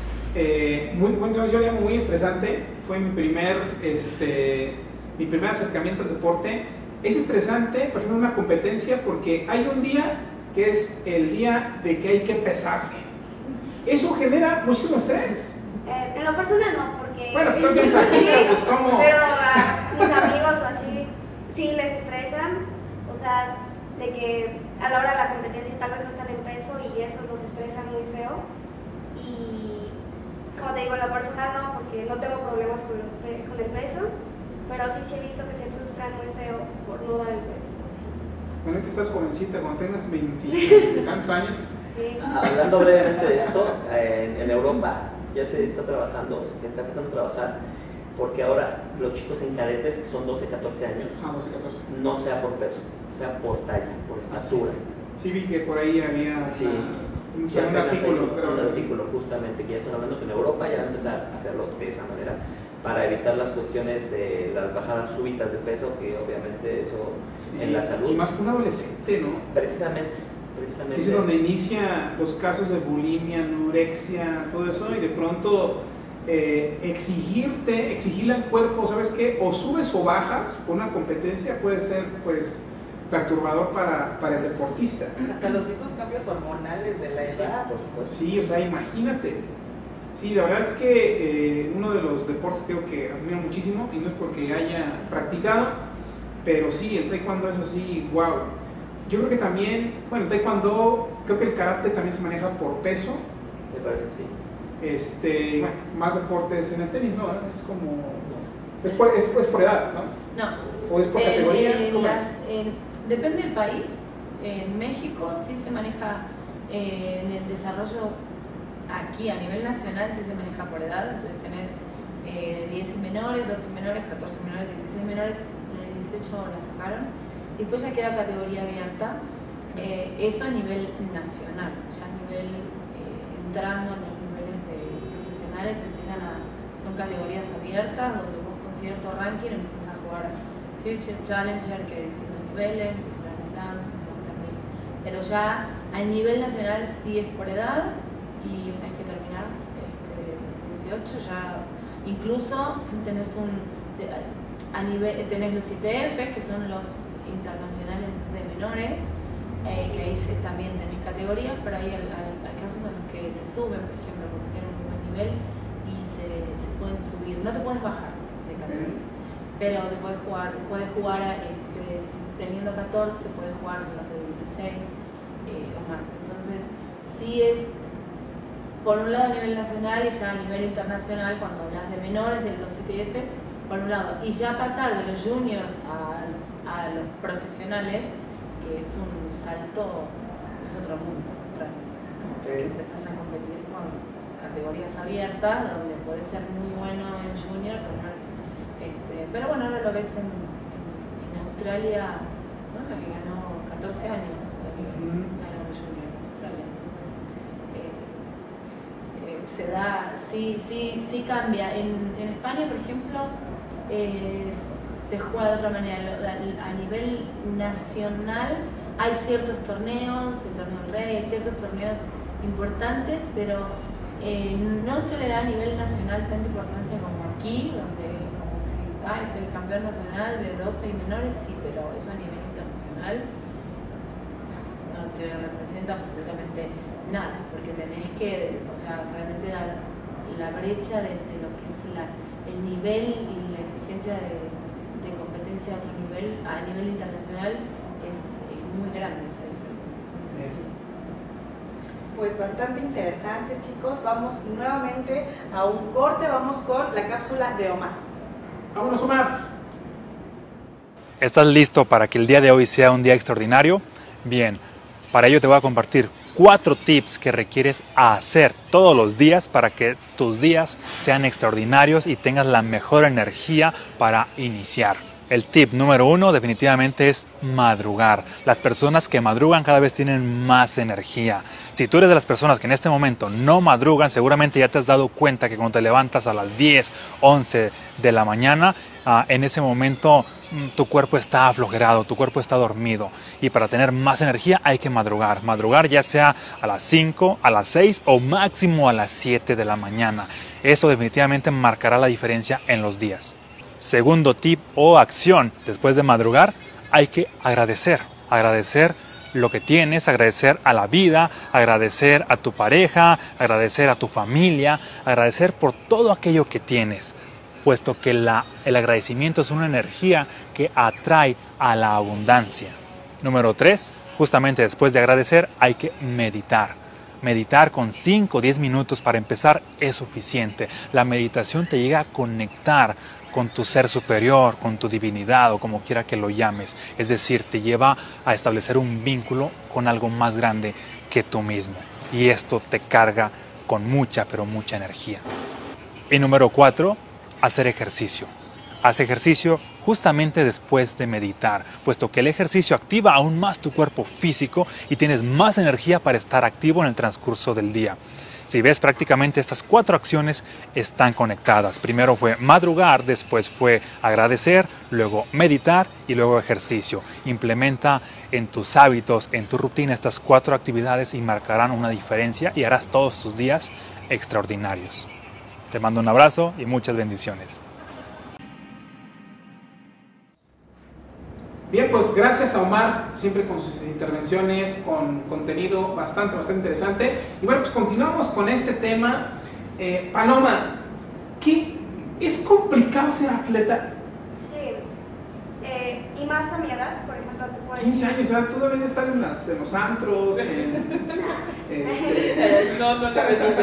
eh, muy, bueno, yo le llamo muy estresante. Fue mi primer, este, mi primer acercamiento al deporte. Es estresante, por ejemplo, una competencia, porque hay un día que es el día de que hay que pesarse. Eso genera muchísimo estrés. Eh, en lo personal no, porque... Bueno, pues son bien flaquitas, pues como... Pero a mis amigos o así, sí les estresan, o sea, de que a la hora de la competencia tal vez no están en peso y eso los estresa muy feo. Y como te digo, en lo personal no, porque no tengo problemas con, los pe con el peso. Pero sí, sí he visto que se frustran muy feo por no dar el peso. Sí. Bueno, que estás jovencita, cuando tengas veinte tantos años. Sí. Hablando brevemente de esto, en, en Europa ya se está trabajando, se está empezando a trabajar, porque ahora los chicos en cadetes, que son doce, catorce años, Ah, doce, catorce. no sea por peso, sea por talla, por estatura. Sí, vi que por ahí había Sí. una, un, Sí, un artículo. un, Pero, un artículo justamente que ya están hablando que en Europa ya van a empezar a hacerlo de esa manera, para evitar las cuestiones de las bajadas súbitas de peso, que obviamente eso sí, en la salud. Y más que un adolescente, ¿no? Precisamente, precisamente. Es donde inicia los casos de bulimia, anorexia, todo eso, sí, y de pronto eh, exigirte, exigirle al cuerpo, ¿sabes qué? O subes o bajas por una competencia puede ser, pues, perturbador para, para el deportista. Hasta los mismos cambios hormonales de la edad. Sí, por supuesto. Sí, o sea, imagínate. Sí, la verdad es que eh, uno de los deportes creo que admiro muchísimo, y no es porque haya practicado, pero sí, el taekwondo es así, wow. Yo creo que también, bueno, el taekwondo, creo que el karate también se maneja por peso. Me parece que sí. Este, bueno, más deportes en el tenis, ¿no? Es como, es por, es, es por edad, ¿no? No. ¿O es por En- categoría? en ¿Cómo las- es? en- depende del país. En México sí se maneja eh, en el desarrollo. Aquí a nivel nacional sí se maneja por edad, entonces tenés eh, diez y menores, doce y menores, catorce y menores, dieciséis y menores, de dieciocho la sacaron. Después ya queda categoría abierta, eh, eso a nivel nacional, ya a nivel eh, entrando en los niveles de profesionales empiezan a, son categorías abiertas donde vos con cierto ranking empiezas a jugar Future, Challenger, que hay distintos niveles, Grand Slam, Master mil. Pero ya a nivel nacional sí es por edad. Y una vez que terminás este, dieciocho ya incluso tenés un de, a nivel tenés los I T Fs, que son los internacionales de menores, eh, que ahí se, también tenés categorías, pero hay, hay, hay casos en los que se suben, por ejemplo, porque tienen un buen nivel y se, se pueden subir, no te puedes bajar de categoría, pero te puedes jugar, puedes jugar este, teniendo catorce, puedes jugar los de dieciséis eh, o más. Entonces sí es por un lado a nivel nacional y ya a nivel internacional, cuando hablas de menores, de los I T Fs, por un lado. Y ya pasar de los juniors a, a los profesionales, que es un salto, es otro mundo, realmente. Okay. Empezás a competir con categorías abiertas, donde podés ser muy bueno en junior, pero, este, pero bueno, ahora lo ves en, en, en Australia, bueno, que ganó catorce años, ganó el junior en Australia, entonces eh, eh, se da, sí, sí, sí cambia. En, en España, por ejemplo, eh, se juega de otra manera. A nivel nacional hay ciertos torneos, el torneo del Rey, hay ciertos torneos importantes, pero eh, no se le da a nivel nacional tanta importancia como aquí, donde como si ah, es el campeón nacional de doce y menores, sí, pero eso a nivel internacional no te representa absolutamente nada, porque tenés que, o sea, realmente la, la brecha de, de lo que es la, el nivel y la exigencia de, de competencia a otro nivel, a nivel internacional, es, es muy grande esa diferencia. Entonces, sí. Pues bastante interesante, chicos. Vamos nuevamente a un corte, vamos con la cápsula de Omar. Vámonos, Omar. ¿Estás listo para que el día de hoy sea un día extraordinario? Bien, para ello te voy a compartir cuatro tips que requieres hacer todos los días para que tus días sean extraordinarios y tengas la mejor energía para iniciar. El tip número uno definitivamente es madrugar. Las personas que madrugan cada vez tienen más energía. Si tú eres de las personas que en este momento no madrugan, seguramente ya te has dado cuenta que cuando te levantas a las diez, once de la mañana, uh, en ese momento mm, tu cuerpo está aflojerado, tu cuerpo está dormido. Y para tener más energía hay que madrugar. Madrugar ya sea a las cinco, a las seis o máximo a las siete de la mañana. Eso definitivamente marcará la diferencia en los días. Segundo tip o acción, después de madrugar, hay que agradecer. Agradecer lo que tienes, agradecer a la vida, agradecer a tu pareja, agradecer a tu familia, agradecer por todo aquello que tienes, puesto que la, el agradecimiento es una energía que atrae a la abundancia. Número tres, justamente después de agradecer, hay que meditar. Meditar con cinco o diez minutos para empezar es suficiente. La meditación te llega a conectar con tu ser superior, con tu divinidad o como quiera que lo llames. Es decir, te lleva a establecer un vínculo con algo más grande que tú mismo. Y esto te carga con mucha, pero mucha energía. Y número cuatro, hacer ejercicio. Haz ejercicio justamente después de meditar, puesto que el ejercicio activa aún más tu cuerpo físico y tienes más energía para estar activo en el transcurso del día. Si ves, prácticamente estas cuatro acciones están conectadas. Primero fue madrugar, después fue agradecer, luego meditar y luego ejercicio. Implementa en tus hábitos, en tu rutina estas cuatro actividades y marcarán una diferencia y harás todos tus días extraordinarios. Te mando un abrazo y muchas bendiciones. Bien, pues gracias a Omar, siempre con sus intervenciones, con contenido bastante, bastante interesante. Y bueno, pues continuamos con este tema. Eh, Paloma, ¿qué es complicado ser atleta? Sí, eh, y más a mi edad, por ejemplo, tú puedes... quince años, o sea, tú debes estar en, las, en los antros, en... este... no, no, no,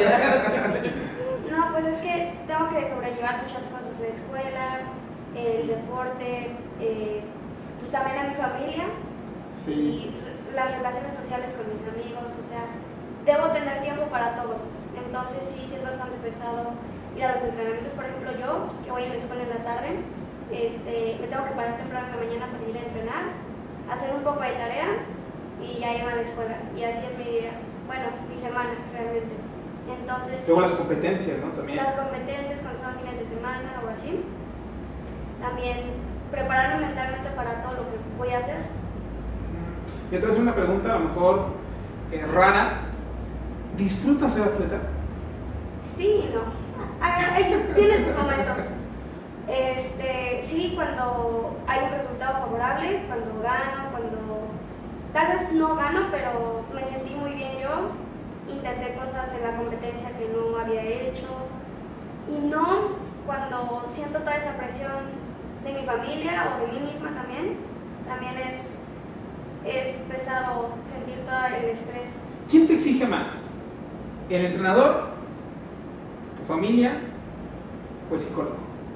no, pues es que tengo que sobrellevar muchas cosas, la escuela, el deporte, eh, también a mi familia, sí, y las relaciones sociales con mis amigos, o sea, debo tener tiempo para todo. Entonces sí, sí es bastante pesado ir a los entrenamientos. Por ejemplo, yo, que voy a la escuela en la tarde, este, me tengo que parar temprano en la mañana para ir a entrenar, hacer un poco de tarea y ya irme a la escuela. Y así es mi día, bueno, mi semana realmente. Entonces, luego las competencias, ¿no? También. Las competencias cuando son fines de semana o así. También prepararme mentalmente para todo lo que voy a hacer. Yo te voy a hacer una pregunta a lo mejor eh, rara. ¿Disfrutas ser atleta? Sí, no. Tiene sus momentos. Este, sí, cuando hay un resultado favorable, cuando gano, cuando tal vez no gano, pero me sentí muy bien yo. Intenté cosas en la competencia que no había hecho. Y no cuando siento toda esa presión de mi familia o de mí misma también, también es, es pesado sentir todo el estrés. ¿Quién te exige más? ¿El entrenador, tu familia o el psicólogo? Mi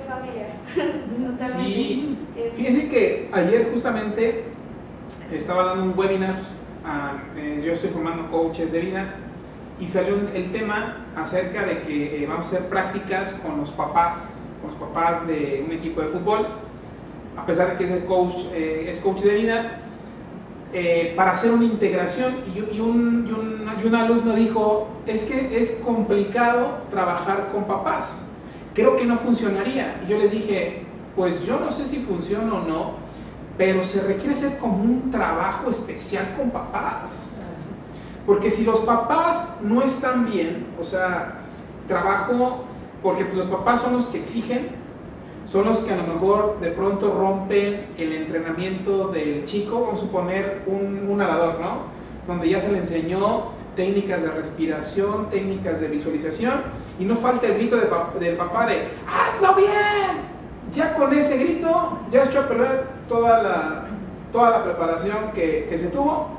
familia. Totalmente. Sí. Sí. Fíjense que ayer justamente estaba dando un webinar, uh, eh, yo estoy formando coaches de vida y salió el tema acerca de que eh, vamos a hacer prácticas con los papás, con los papás de un equipo de fútbol, a pesar de que ese coach eh, es coach de vida, eh, para hacer una integración y, y, un, y, un, y un alumno dijo, es que es complicado trabajar con papás, creo que no funcionaría. Y yo les dije, pues yo no sé si funciona o no, pero se requiere hacer como un trabajo especial con papás. Porque si los papás no están bien, o sea, trabajo, porque los papás son los que exigen, son los que a lo mejor de pronto rompen el entrenamiento del chico, vamos a suponer un, un nadador, ¿no? Donde ya se le enseñó técnicas de respiración, técnicas de visualización, y no falta el grito de pap del papá de ¡hazlo bien! Ya con ese grito, ya echó a perder toda la, toda la preparación que, que se tuvo.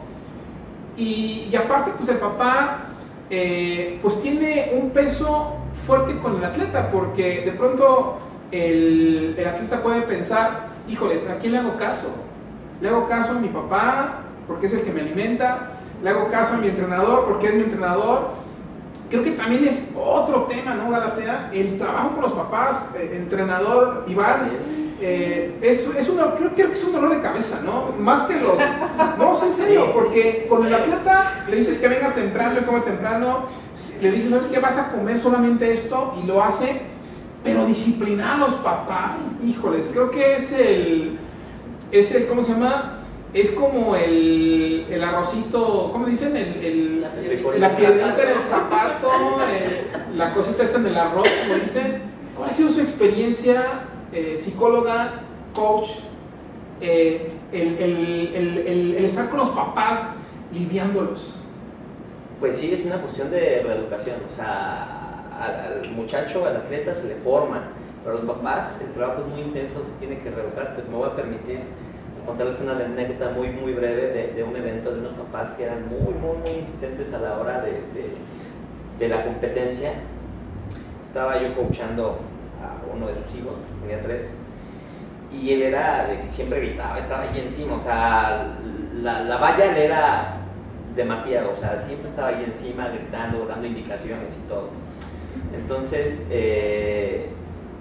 Y, y aparte, pues el papá eh, pues tiene un peso fuerte con el atleta, porque de pronto el, el atleta puede pensar, híjoles, ¿a quién le hago caso? Le hago caso a mi papá, porque es el que me alimenta, le hago caso a mi entrenador, porque es mi entrenador. Creo que también es otro tema, ¿no, Galatea? El trabajo con los papás, eh, entrenador Iván, eh, es, es una, creo, creo que es un dolor de cabeza, ¿no? Más que los... No, en serio, porque con el atleta le dices que venga temprano y come temprano, le dices, ¿sabes qué? Vas a comer solamente esto, y lo hace, pero disciplinar a los papás, híjoles, creo que es el... Es el, ¿cómo se llama? Es como el, el arrocito, ¿cómo dicen? El, el, La piedrita, la piedrita en el zapato, el, la cosita esta en el arroz, como dicen. ¿Cuál ha sido su experiencia, eh, psicóloga, coach, eh, el, el, el, el, el estar con los papás lidiándolos? Pues sí, es una cuestión de reeducación, o sea, al, al muchacho, al atleta se le forma, pero los papás el trabajo es muy intenso, se tiene que reeducar. Me voy a permitir contarles una anécdota muy muy breve de, de un evento de unos papás que eran muy muy muy insistentes a la hora de, de, de la competencia. Estaba yo coachando a uno de sus hijos, tenía tres, y él era de que siempre gritaba, estaba ahí encima, o sea, la, la valla le era demasiado, o sea, siempre estaba ahí encima gritando, dando indicaciones y todo. Entonces, eh,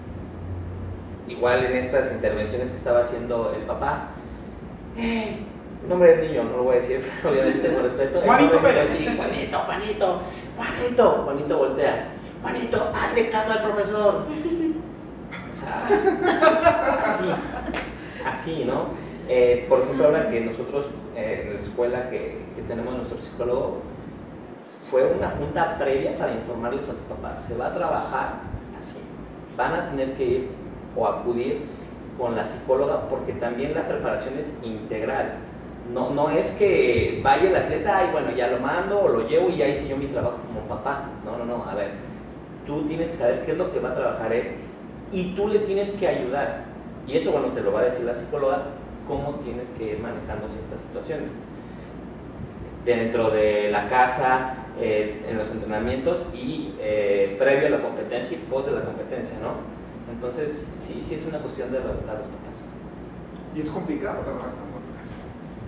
igual en estas intervenciones que estaba haciendo el papá, hey, el nombre del niño, no lo voy a decir, obviamente con respeto. Juanito Pérez. Sí, Juanito, Juanito, Juanito, Juanito voltea. Juanito, hazle caso al profesor. O sea, así, así, ¿no? Eh, por ejemplo, ahora que nosotros eh, en la escuela que, que tenemos nuestro psicólogo, fue una junta previa para informarles a los papás. Se va a trabajar así. Van a tener que ir o acudir con la psicóloga, porque también la preparación es integral. No, no es que vaya el atleta y bueno, ya lo mando o lo llevo y ya hice yo mi trabajo como papá. No, no, no, a ver, tú tienes que saber qué es lo que va a trabajar él y tú le tienes que ayudar. Y eso, bueno, te lo va a decir la psicóloga, cómo tienes que ir manejando ciertas situaciones. Dentro de la casa, eh, en los entrenamientos y eh, previo a la competencia y post de la competencia, ¿no? Entonces, sí, sí es una cuestión de reeducar a los papás. Y es complicado trabajar con papás.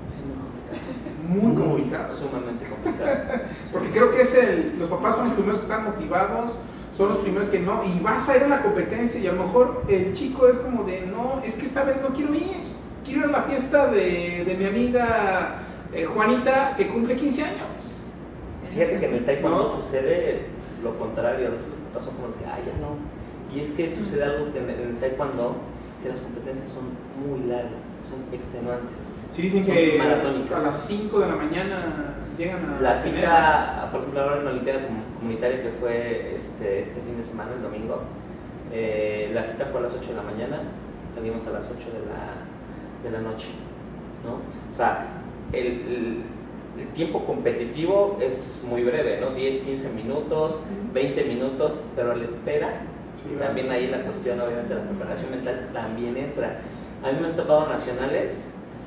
Es Muy muy complicado. Sumamente complicado. Porque creo que es el, los papás son los primeros que están motivados, son los primeros que no, y vas a ir a la competencia y a lo mejor el chico es como de, no, es que esta vez no quiero ir, quiero ir a la fiesta de, de mi amiga eh, Juanita que cumple quince años. Fíjate que en el taekwondo ¿No? sucede lo contrario, a veces los papás son como los que, ah, ya no. Y es que sucede algo en el, en el taekwondo, que las competencias son muy largas, son extenuantes. Sí, dicen son que maratónicas. a las cinco de la mañana llegan a... La cita, por ejemplo, ahora en la Olimpiada Comunitaria que fue este, este fin de semana, el domingo, eh, la cita fue a las ocho de la mañana, salimos a las ocho de la, de la noche, ¿no? O sea, el, el, el tiempo competitivo es muy breve, ¿no? diez, quince minutos, veinte minutos, pero a la espera, Sí, también claro. ahí la cuestión, obviamente, la preparación mental también entra. A mí me han tocado nacionales,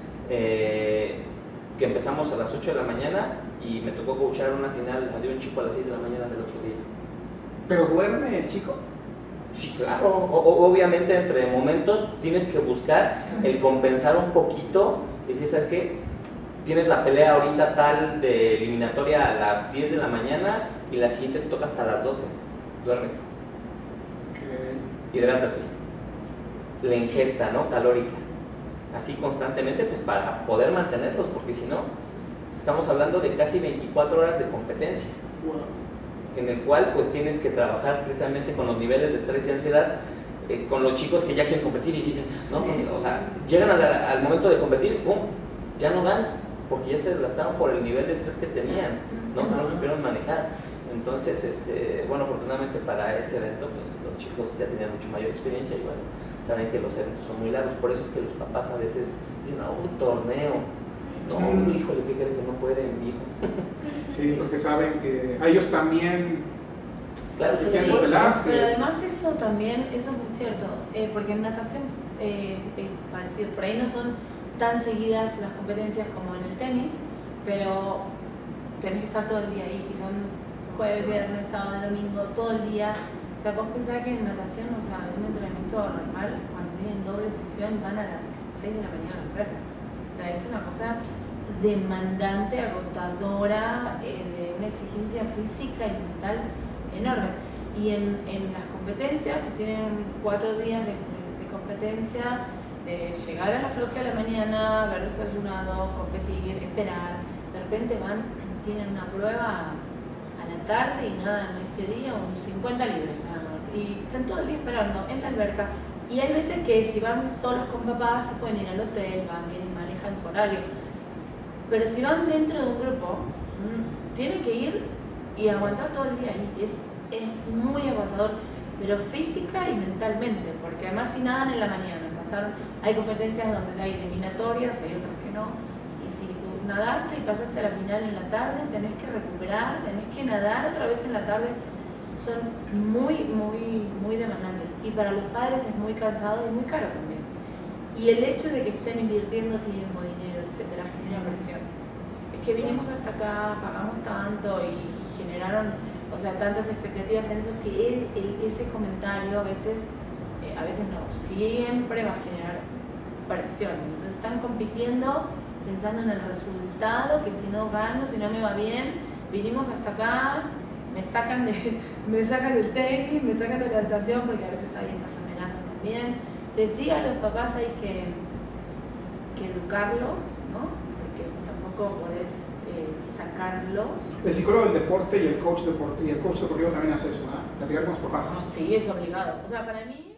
eh, que empezamos a las ocho de la mañana y me tocó coachar una final de un chico a las seis de la mañana del otro día. ¿Pero duerme el chico? Sí, claro. O, o, obviamente entre momentos tienes que buscar el compensar un poquito y decir, ¿sabes qué? Tienes la pelea ahorita tal de eliminatoria a las diez de la mañana y la siguiente te toca hasta las doce. Duérmete. Okay. Hidrátate. La ingesta, ¿no? Calórica. Así constantemente, pues para poder mantenerlos, porque si no, estamos hablando de casi veinticuatro horas de competencia. Wow. En el cual pues tienes que trabajar precisamente con los niveles de estrés y ansiedad, eh, con los chicos que ya quieren competir y dicen, no, sí. o sea, llegan al, al momento de competir, ¡pum!, ya no dan, porque ya se desgastaron por el nivel de estrés que tenían, ¿no? No lo supieron manejar. Entonces, este, bueno, afortunadamente para ese evento, pues los chicos ya tenían mucho mayor experiencia y bueno, saben que los eventos son muy largos, por eso es que los papás a veces dicen, no, un torneo, no, mm. híjole, ¿qué creen que no pueden, hijo? Sí, sí, porque saben que a ellos también claro, sí, sí, pero además eso también, eso es muy cierto, eh, porque en natación eh, es parecido, por ahí no son tan seguidas las competencias como en el tenis, pero tenés que estar todo el día ahí, y son jueves, viernes, sábado, domingo, todo el día. O sea, vos pensás que en natación, o sea, en un entrenamiento normal, cuando tienen doble sesión, van a las seis de la mañana a la alberca. O sea, es una cosa demandante, agotadora, eh, de una exigencia física y mental enorme. Y en, en las competencias, pues tienen cuatro días de, de, de competencia, de llegar a la floja a la mañana, haber desayunado, competir, esperar. De repente van, tienen una prueba a la tarde y nada, en ese día un cincuenta libres nada más. Y están todo el día esperando en la alberca. Y hay veces que si van solos con papás se pueden ir al hotel, van bien y manejan su horario. Pero si van dentro de un grupo, mmm, tienen que ir y aguantar todo el día ahí. Es, es muy agotador, pero física y mentalmente, porque además si nadan en la mañana, pasar, hay competencias donde hay eliminatorias, hay otras que no, y si tú nadaste y pasaste a la final en la tarde, tenés que recuperar, tenés que nadar otra vez en la tarde, son muy, muy, muy demandantes, y para los padres es muy cansado y muy caro también. Y el hecho de que estén invirtiendo tiempo, dinero, etcétera, genera presión. Es que vinimos hasta acá, pagamos tanto y, y generaron, o sea, tantas expectativas en eso que el, ese comentario a veces, eh, a veces no, siempre va a generar presión. Entonces están compitiendo pensando en el resultado, que si no gano, si no me va bien, vinimos hasta acá, me sacan, de, me sacan del tenis, me sacan de la natación, porque a veces hay esas amenazas también. Entonces sí, a los papás hay que, que educarlos, ¿no? Porque tampoco podés eh, sacarlos. El psicólogo del deporte y el coach deportivo, y el coach deportivo también hace eso, ¿no? Platicar con los papás. No, sí, es obligado. O sea, para mí...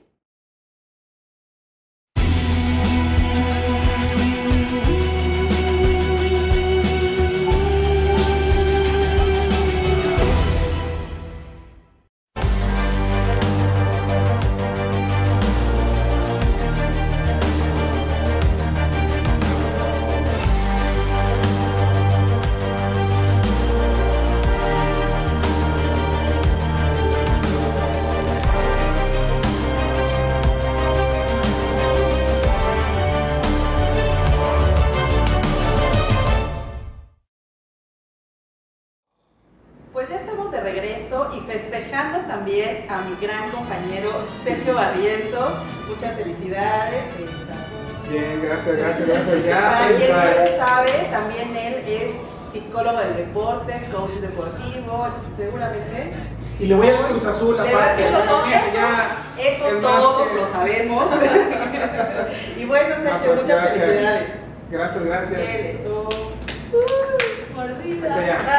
A mi gran compañero Sergio Barrientos, muchas felicidades. Bien, gracias, gracias, gracias. Ya, Para quien no lo sabe, también él es psicólogo del deporte, coach deportivo, seguramente. Y le voy a Cruz Azul aparte. Eso, todo, eso, ya, eso todos que... lo sabemos. Y bueno, Sergio, no, pues, muchas gracias. felicidades. Gracias, gracias. Eso. Uh, mordida.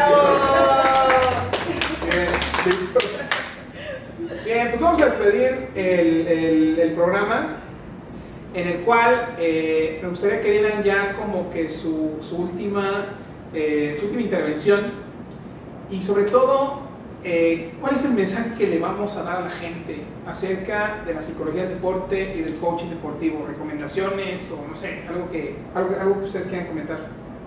Bien, listo. Bien, pues vamos a despedir el, el, el programa, en el cual eh, me gustaría que dieran ya como que su, su, última, eh, su última intervención, y sobre todo, eh, ¿cuál es el mensaje que le vamos a dar a la gente acerca de la psicología del deporte y del coaching deportivo? ¿Recomendaciones o no sé, algo que, algo, algo que ustedes quieran comentar?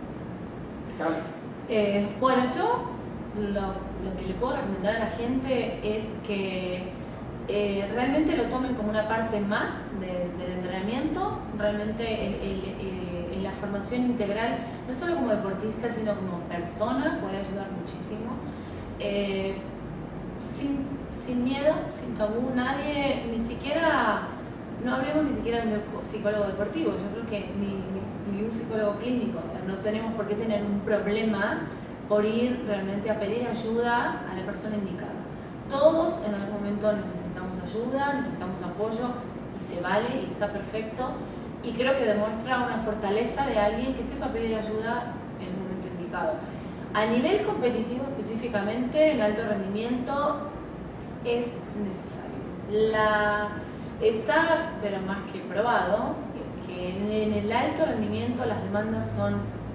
Eh, bueno, yo lo, lo que le puedo recomendar a la gente es que eh, realmente lo tomen como una parte más de, del entrenamiento, realmente el, el, eh, en la formación integral, no solo como deportista, sino como persona, puede ayudar muchísimo. Eh, sin, sin miedo, sin tabú, nadie, ni siquiera, no hablemos ni siquiera de un psicólogo deportivo, yo creo que ni, ni, ni un psicólogo clínico, o sea, no tenemos por qué tener un problema por ir realmente a pedir ayuda a la persona indicada. Todos en algún momento necesitamos ayuda, necesitamos apoyo y se vale y está perfecto, y creo que demuestra una fortaleza de alguien que sepa pedir ayuda en el momento indicado. A nivel competitivo específicamente, en alto rendimiento es necesario. La, está, pero más que probado, que en, en el alto rendimiento las demandas son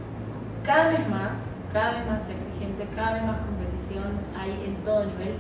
cada vez más, cada vez más exigentes, cada vez más competición hay en todo nivel.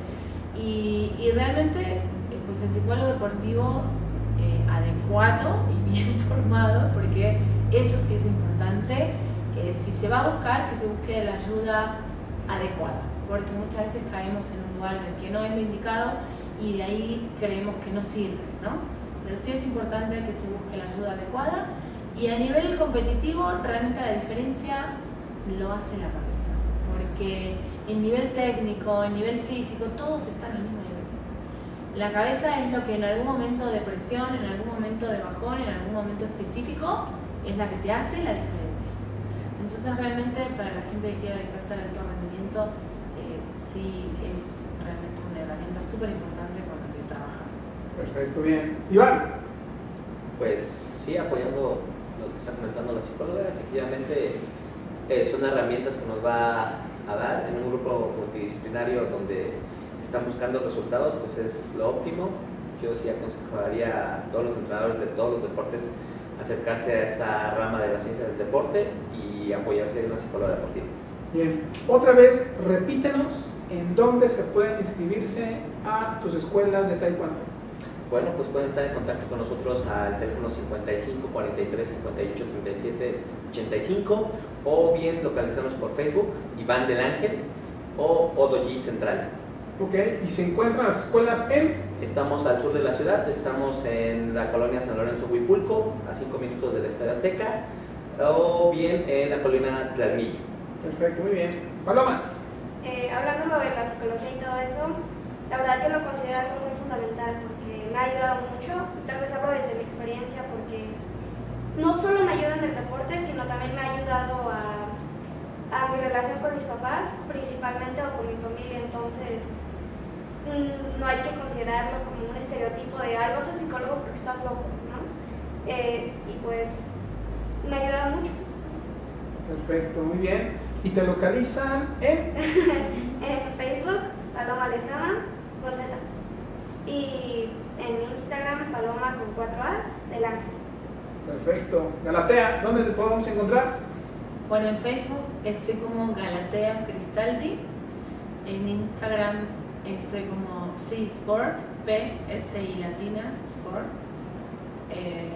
Y, y realmente pues el psicólogo deportivo eh, adecuado y bien formado, porque eso sí es importante, eh, si se va a buscar, que se busque la ayuda adecuada, porque muchas veces caemos en un lugar en el que no es lo indicado y de ahí creemos que no sirve, ¿no? Pero sí es importante que se busque la ayuda adecuada, y a nivel competitivo realmente la diferencia lo hace la cabeza, porque en nivel técnico, en nivel físico, todos están al mismo nivel. La cabeza es lo que en algún momento de presión, en algún momento de bajón, en algún momento específico, es la que te hace la diferencia. Entonces realmente para la gente que quiera dedicarse al alto rendimiento, eh, sí es realmente una herramienta súper importante con la que trabajar. Perfecto, bien. Iván. Pues sí, apoyando lo que está comentando la psicóloga, efectivamente eh, son herramientas que nos va a dar en un grupo multidisciplinario donde se están buscando resultados, pues es lo óptimo. Yo sí aconsejaría a todos los entrenadores de todos los deportes acercarse a esta rama de la ciencia del deporte y apoyarse en una psicóloga deportiva. Bien, otra vez repítenos en dónde se pueden inscribirse a tus escuelas de taekwondo. Bueno, pues pueden estar en contacto con nosotros al teléfono cincuenta y cinco, cuarenta y tres, cincuenta y ocho, treinta y siete, ochenta y cinco, o bien localizarnos por Facebook, Iván del Ángel o Odoji Central. Ok, y se encuentran las escuelas en... Estamos al sur de la ciudad, estamos en la colonia San Lorenzo Huipulco, a cinco minutos del Estadio Azteca, o bien en la colonia Tlalmilla. Perfecto, muy bien. Paloma. Eh, hablando lo de la psicología y todo eso, la verdad yo lo considero algo muy fundamental porque me ha ayudado mucho, tal vez hablo desde mi experiencia porque no solo me ayuda en el deporte, sino también me ha ayudado a, a mi relación con mis papás, principalmente, o con mi familia. Entonces mmm, no hay que considerarlo como un estereotipo de, ay, vas a psicólogo porque estás loco, ¿no? Eh, y pues me ha ayudado mucho. Perfecto, muy bien. ¿Y te localizan en? En Facebook, Paloma Lezama, con Z. Y en Instagram, Paloma con cuatro A's, del Ángel. Perfecto. Galatea, ¿dónde te podemos encontrar? Bueno, en Facebook estoy como Galatea Cristaldi, en Instagram estoy como Psi Sport, P S I latina Sport. Eh,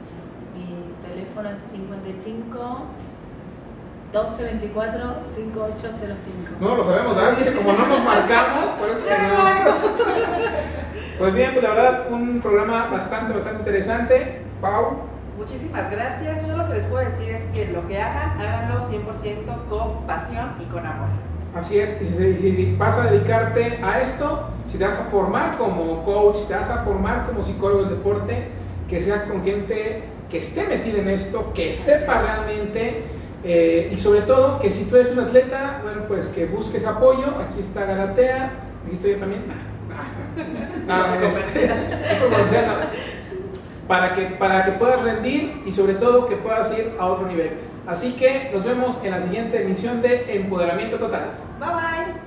mi teléfono es cincuenta y cinco, doce veinticuatro, cincuenta y ocho cero cinco. No lo sabemos, ¿sabes? Es que como no nos marcamos, por eso que no. Pues bien, pues la verdad, un programa bastante, bastante interesante. Pau. Muchísimas gracias. Yo lo que les puedo decir es que lo que hagan, háganlo cien por ciento con pasión y con amor. Así es, y si, si vas a dedicarte a esto, si te vas a formar como coach, si te vas a formar como psicólogo del deporte, que sea con gente que esté metida en esto, que sepa realmente, eh, y sobre todo que si tú eres un atleta, bueno, pues que busques apoyo. Aquí está Galatea, aquí estoy yo también. No, no, no, este, no. Para que, para que puedas rendir y sobre todo que puedas ir a otro nivel. Así que nos vemos en la siguiente emisión de Empoderamiento Total. Bye bye.